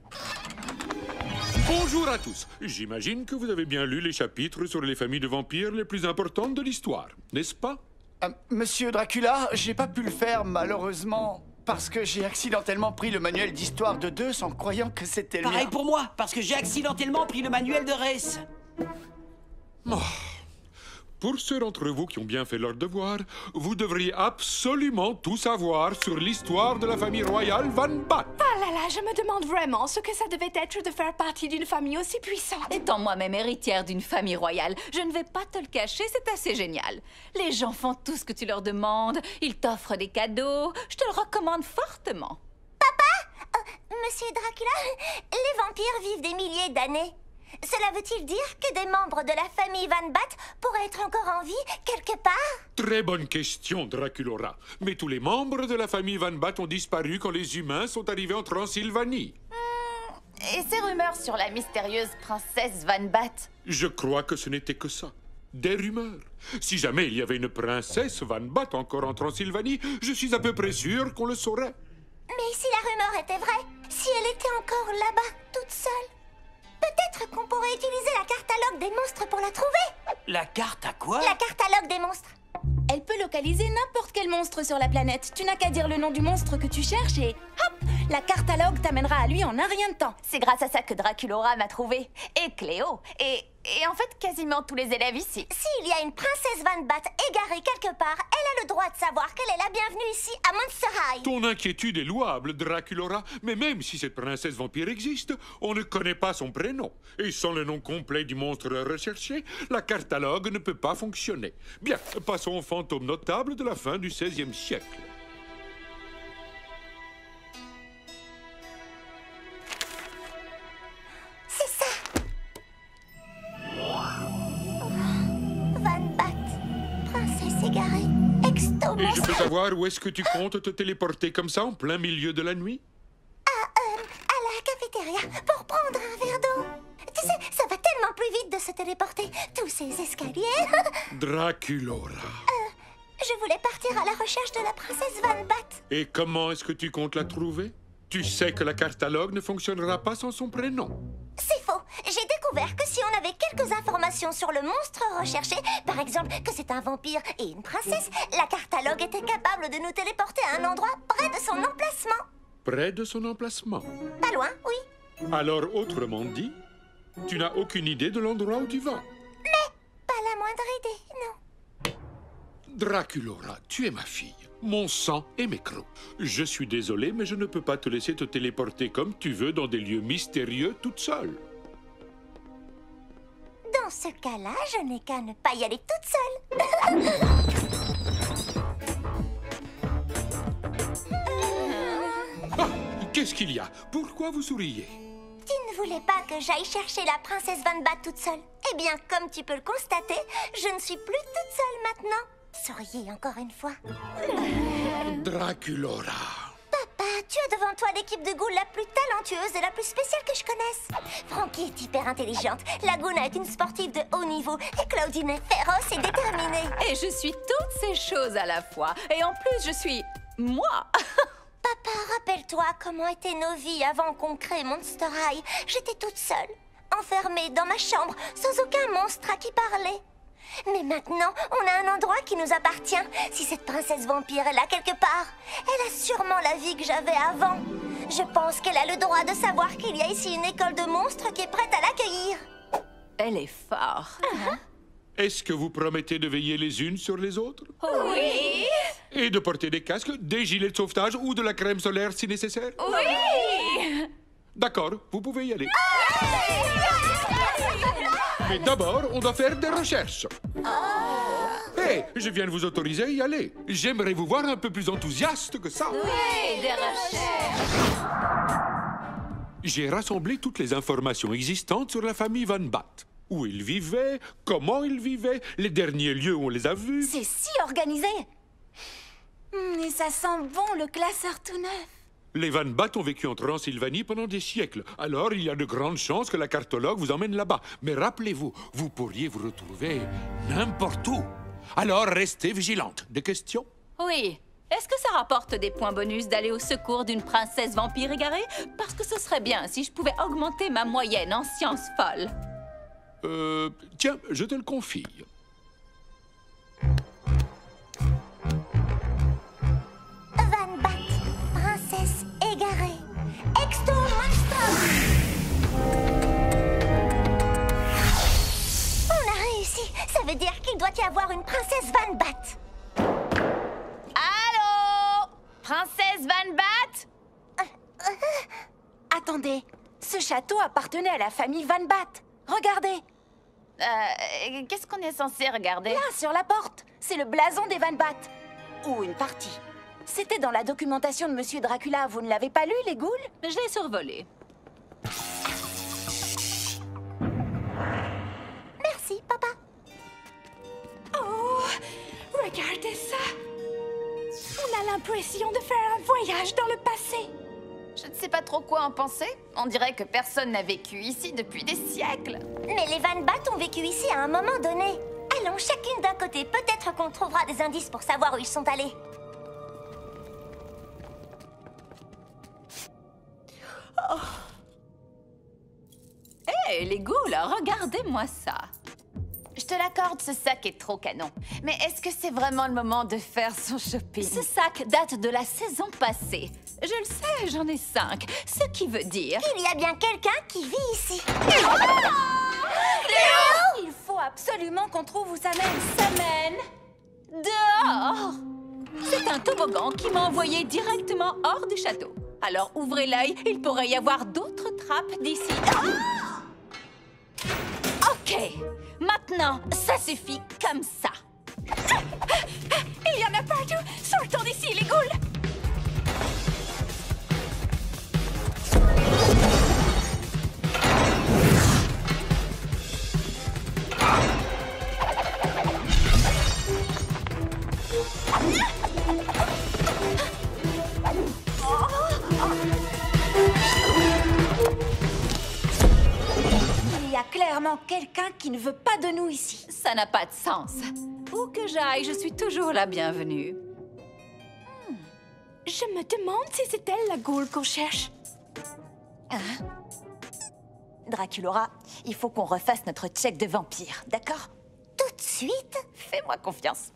Bonjour à tous. J'imagine que vous avez bien lu les chapitres sur les familles de vampires les plus importantes de l'histoire, n'est-ce pas? Euh, Monsieur Dracula, j'ai pas pu le faire, malheureusement, parce que j'ai accidentellement pris le manuel d'histoire de Deus en croyant que c'était le Pareil mien. pour moi, parce que j'ai accidentellement pris le manuel de Rhys. Oh. Pour ceux d'entre vous qui ont bien fait leur devoir, vous devriez absolument tout savoir sur l'histoire de la famille royale Van Bat. Ah là là, je me demande vraiment ce que ça devait être de faire partie d'une famille aussi puissante. Étant moi-même héritière d'une famille royale, je ne vais pas te le cacher, c'est assez génial. Les gens font tout ce que tu leur demandes, ils t'offrent des cadeaux, je te le recommande fortement. Papa, euh, Monsieur Dracula, les vampires vivent des milliers d'années. Cela veut-il dire que des membres de la famille Van Bat pourraient être encore en vie quelque part? Très bonne question, Draculaura. Mais tous les membres de la famille Van Bat ont disparu quand les humains sont arrivés en Transylvanie. Et ces rumeurs sur la mystérieuse princesse Van Bat? Je crois que ce n'était que ça. Des rumeurs. Si jamais il y avait une princesse Van Bat encore en Transylvanie, je suis à peu près sûr qu'on le saurait. Mais si la rumeur était vraie, si elle était encore là-bas, toute seule, peut-être qu'on pourrait utiliser la catalogue des monstres pour la trouver. La carte à quoi? La catalogue des monstres. Elle peut localiser n'importe quel monstre sur la planète. Tu n'as qu'à dire le nom du monstre que tu cherches et hop, la catalogue t'amènera à lui en un rien de temps. C'est grâce à ça que Draculaura m'a trouvé. Et Cléo. Et, et en fait, quasiment tous les élèves ici. S'il y a une princesse Van Bat égarée quelque part, elle a le droit de savoir qu'elle est la bienvenue ici à Monster High. Ton inquiétude est louable, Draculaura, mais même si cette princesse vampire existe, on ne connaît pas son prénom. Et sans le nom complet du monstre recherché, la catalogue ne peut pas fonctionner. Bien, passons aux fantômes notables de la fin du seizième siècle. C'est ça. Van Bat, princesse égarée, exto Et je monstre. peux savoir où est-ce que tu comptes te téléporter comme ça en plein milieu de la nuit? Ah, euh, à la cafétéria pour prendre un verre d'eau. Tu sais, ça va tellement plus vite de se téléporter. Tous ces escaliers. Draculaura. Euh, je voulais partir à la recherche de la princesse Van Bat. Et comment est-ce que tu comptes la trouver? Tu sais que la catalogue ne fonctionnera pas sans son prénom. C'est faux. J'ai découvert que si on avait quelques informations sur le monstre recherché, par exemple que c'est un vampire et une princesse, la catalogue était capable de nous téléporter à un endroit près de son emplacement. Près de son emplacement. Pas loin, oui. Alors, autrement dit, tu n'as aucune idée de l'endroit où tu vas. Mais pas la moindre idée, non. Draculaura, tu es ma fille, mon sang et mes crocs. Je suis désolé, mais je ne peux pas te laisser te téléporter comme tu veux dans des lieux mystérieux toute seule. Dans ce cas-là, je n'ai qu'à ne pas y aller toute seule. Ah, qu'est-ce qu'il y a? Pourquoi vous souriez? Tu ne voulais pas que j'aille chercher la princesse Van Bat toute seule? Eh bien, comme tu peux le constater, je ne suis plus toute seule maintenant. Souriez encore une fois. Draculaura. Papa, tu as devant toi l'équipe de ghouls la plus talentueuse et la plus spéciale que je connaisse. Frankie est hyper intelligente, Laguna est une sportive de haut niveau et Claudine est féroce et déterminée. Et je suis toutes ces choses à la fois. Et en plus, je suis... moi. Papa, rappelle-toi comment étaient nos vies avant qu'on crée Monster High. J'étais toute seule, enfermée dans ma chambre, sans aucun monstre à qui parler. Mais maintenant, on a un endroit qui nous appartient. Si cette princesse vampire est là quelque part, elle a sûrement la vie que j'avais avant. Je pense qu'elle a le droit de savoir qu'il y a ici une école de monstres qui est prête à l'accueillir. Elle est forte. Uh-huh. Est-ce que vous promettez de veiller les unes sur les autres? Oui. Et de porter des casques, des gilets de sauvetage ou de la crème solaire si nécessaire? Oui. D'accord, vous pouvez y aller. Mais d'abord, on doit faire des recherches. Hé, hey, je viens de vous autoriser à y aller. J'aimerais vous voir un peu plus enthousiaste que ça. Oui, des recherches. J'ai rassemblé toutes les informations existantes sur la famille Van Bat. Où ils vivaient, comment ils vivaient, les derniers lieux où on les a vus. C'est si organisé. Mmh, et ça sent bon, le classeur tout neuf. Les Van Bat ont vécu en Transylvanie pendant des siècles. Alors, il y a de grandes chances que la cartologue vous emmène là-bas. Mais rappelez-vous, vous pourriez vous retrouver n'importe où. Alors, restez vigilante. Des questions? Oui. Est-ce que ça rapporte des points bonus d'aller au secours d'une princesse vampire égarée? Parce que ce serait bien si je pouvais augmenter ma moyenne en sciences folles. Euh... Tiens, je te le confie. Van Bat, princesse égarée. Exto Monster. On a réussi. Ça veut dire qu'il doit y avoir une princesse Van Bat. Allô? Princesse Van Bat? euh, euh... Attendez, ce château appartenait à la famille Van Bat. Regardez. Euh, qu'est-ce qu'on est censé regarder? Là, sur la porte. C'est le blason des Van Bat. Ou une partie. C'était dans la documentation de Monsieur Dracula. Vous ne l'avez pas lu, les ghouls? Je l'ai survolé. Merci, papa. Oh, regardez ça. On a l'impression de faire un voyage dans le passé. Je ne sais pas trop quoi en penser. On dirait que personne n'a vécu ici depuis des siècles. Mais les Van Bat ont vécu ici à un moment donné. Allons chacune d'un côté. Peut-être qu'on trouvera des indices pour savoir où ils sont allés. Oh. Hé, hey, les ghouls, regardez-moi ça. Je te l'accorde, ce sac est trop canon. Mais est-ce que c'est vraiment le moment de faire son shopping? Ce sac date de la saison passée. Je le sais, j'en ai cinq. Ce qui veut dire... Il y a bien quelqu'un qui vit ici. Léo! Il faut absolument qu'on trouve où ça mène. Ça mène dehors. C'est un toboggan qui m'a envoyé directement hors du château. Alors ouvrez l'œil, il pourrait y avoir d'autres trappes d'ici. Ah! Ok, maintenant, ça suffit comme ça. Il y en a partout. Sortons d'ici, les ghouls. Il y a clairement quelqu'un qui ne veut pas de nous ici. Ça n'a pas de sens. Où que j'aille, je suis toujours la bienvenue. Hmm. Je me demande si c'est elle la ghoul qu'on cherche. Hein? Draculora, il faut qu'on refasse notre check de vampire, d'accord? Tout de suite? Fais-moi confiance.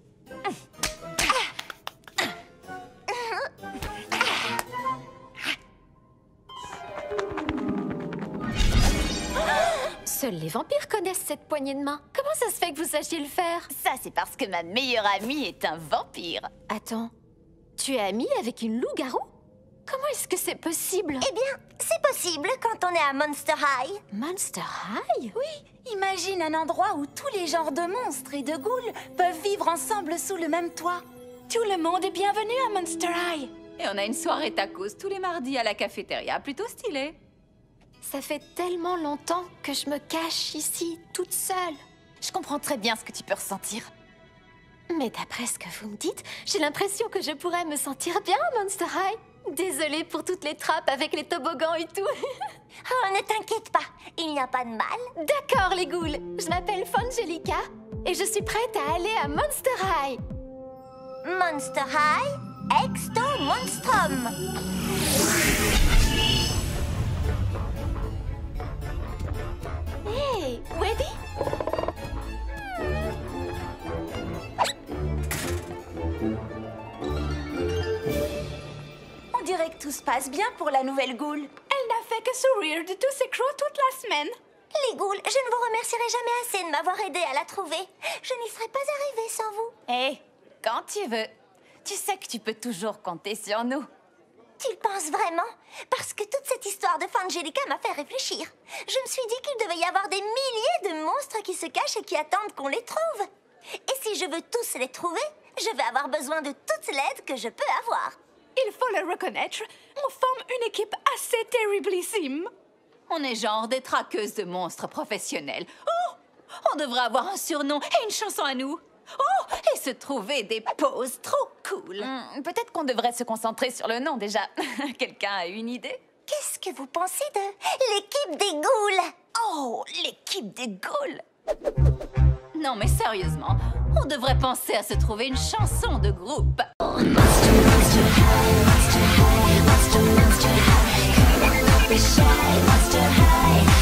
Seuls les vampires connaissent cette poignée de main. Comment ça se fait que vous sachiez le faire? Ça, c'est parce que ma meilleure amie est un vampire. Attends, tu es amie avec une loup-garou? Comment est-ce que c'est possible? Eh bien, c'est possible quand on est à Monster High. Monster High? Oui, imagine un endroit où tous les genres de monstres et de ghouls peuvent vivre ensemble sous le même toit. Tout le monde est bienvenu à Monster High. Et on a une soirée tacos tous les mardis à la cafétéria, plutôt stylée. Ça fait tellement longtemps que je me cache ici, toute seule. Je comprends très bien ce que tu peux ressentir. Mais d'après ce que vous me dites, j'ai l'impression que je pourrais me sentir bien à Monster High. Désolée pour toutes les trappes avec les toboggans et tout. Oh, ne t'inquiète pas, il n'y a pas de mal. D'accord, les ghouls. Je m'appelle Fangelica et je suis prête à aller à Monster High. Monster High, Exto Monstrum. Hey, ready? On dirait que tout se passe bien pour la nouvelle Ghoul. Elle n'a fait que sourire de tous ses crocs toute la semaine. Les ghouls, je ne vous remercierai jamais assez de m'avoir aidé à la trouver. Je n'y serais pas arrivée sans vous. Hé, hey, quand tu veux. Tu sais que tu peux toujours compter sur nous. Tu le penses vraiment? Parce que toute cette histoire de Fangelica m'a fait réfléchir. Je me suis dit qu'il devait y avoir des milliers de monstres qui se cachent et qui attendent qu'on les trouve. Et si je veux tous les trouver, je vais avoir besoin de toute l'aide que je peux avoir. Il faut le reconnaître, on forme une équipe assez terriblissime. On est genre des traqueuses de monstres professionnels. Oh! On devrait avoir un surnom et une chanson à nous. Oh! Et se trouver des poses trop cool. Hmm, peut-être qu'on devrait se concentrer sur le nom déjà. Quelqu'un a une idée? Qu'est-ce que vous pensez de l'équipe des ghouls? Oh, l'équipe des ghouls! Non mais sérieusement, on devrait penser à se trouver une chanson de groupe. Monster, monster high, monster high, monster, monster high. Come on, don't be shy, monster high.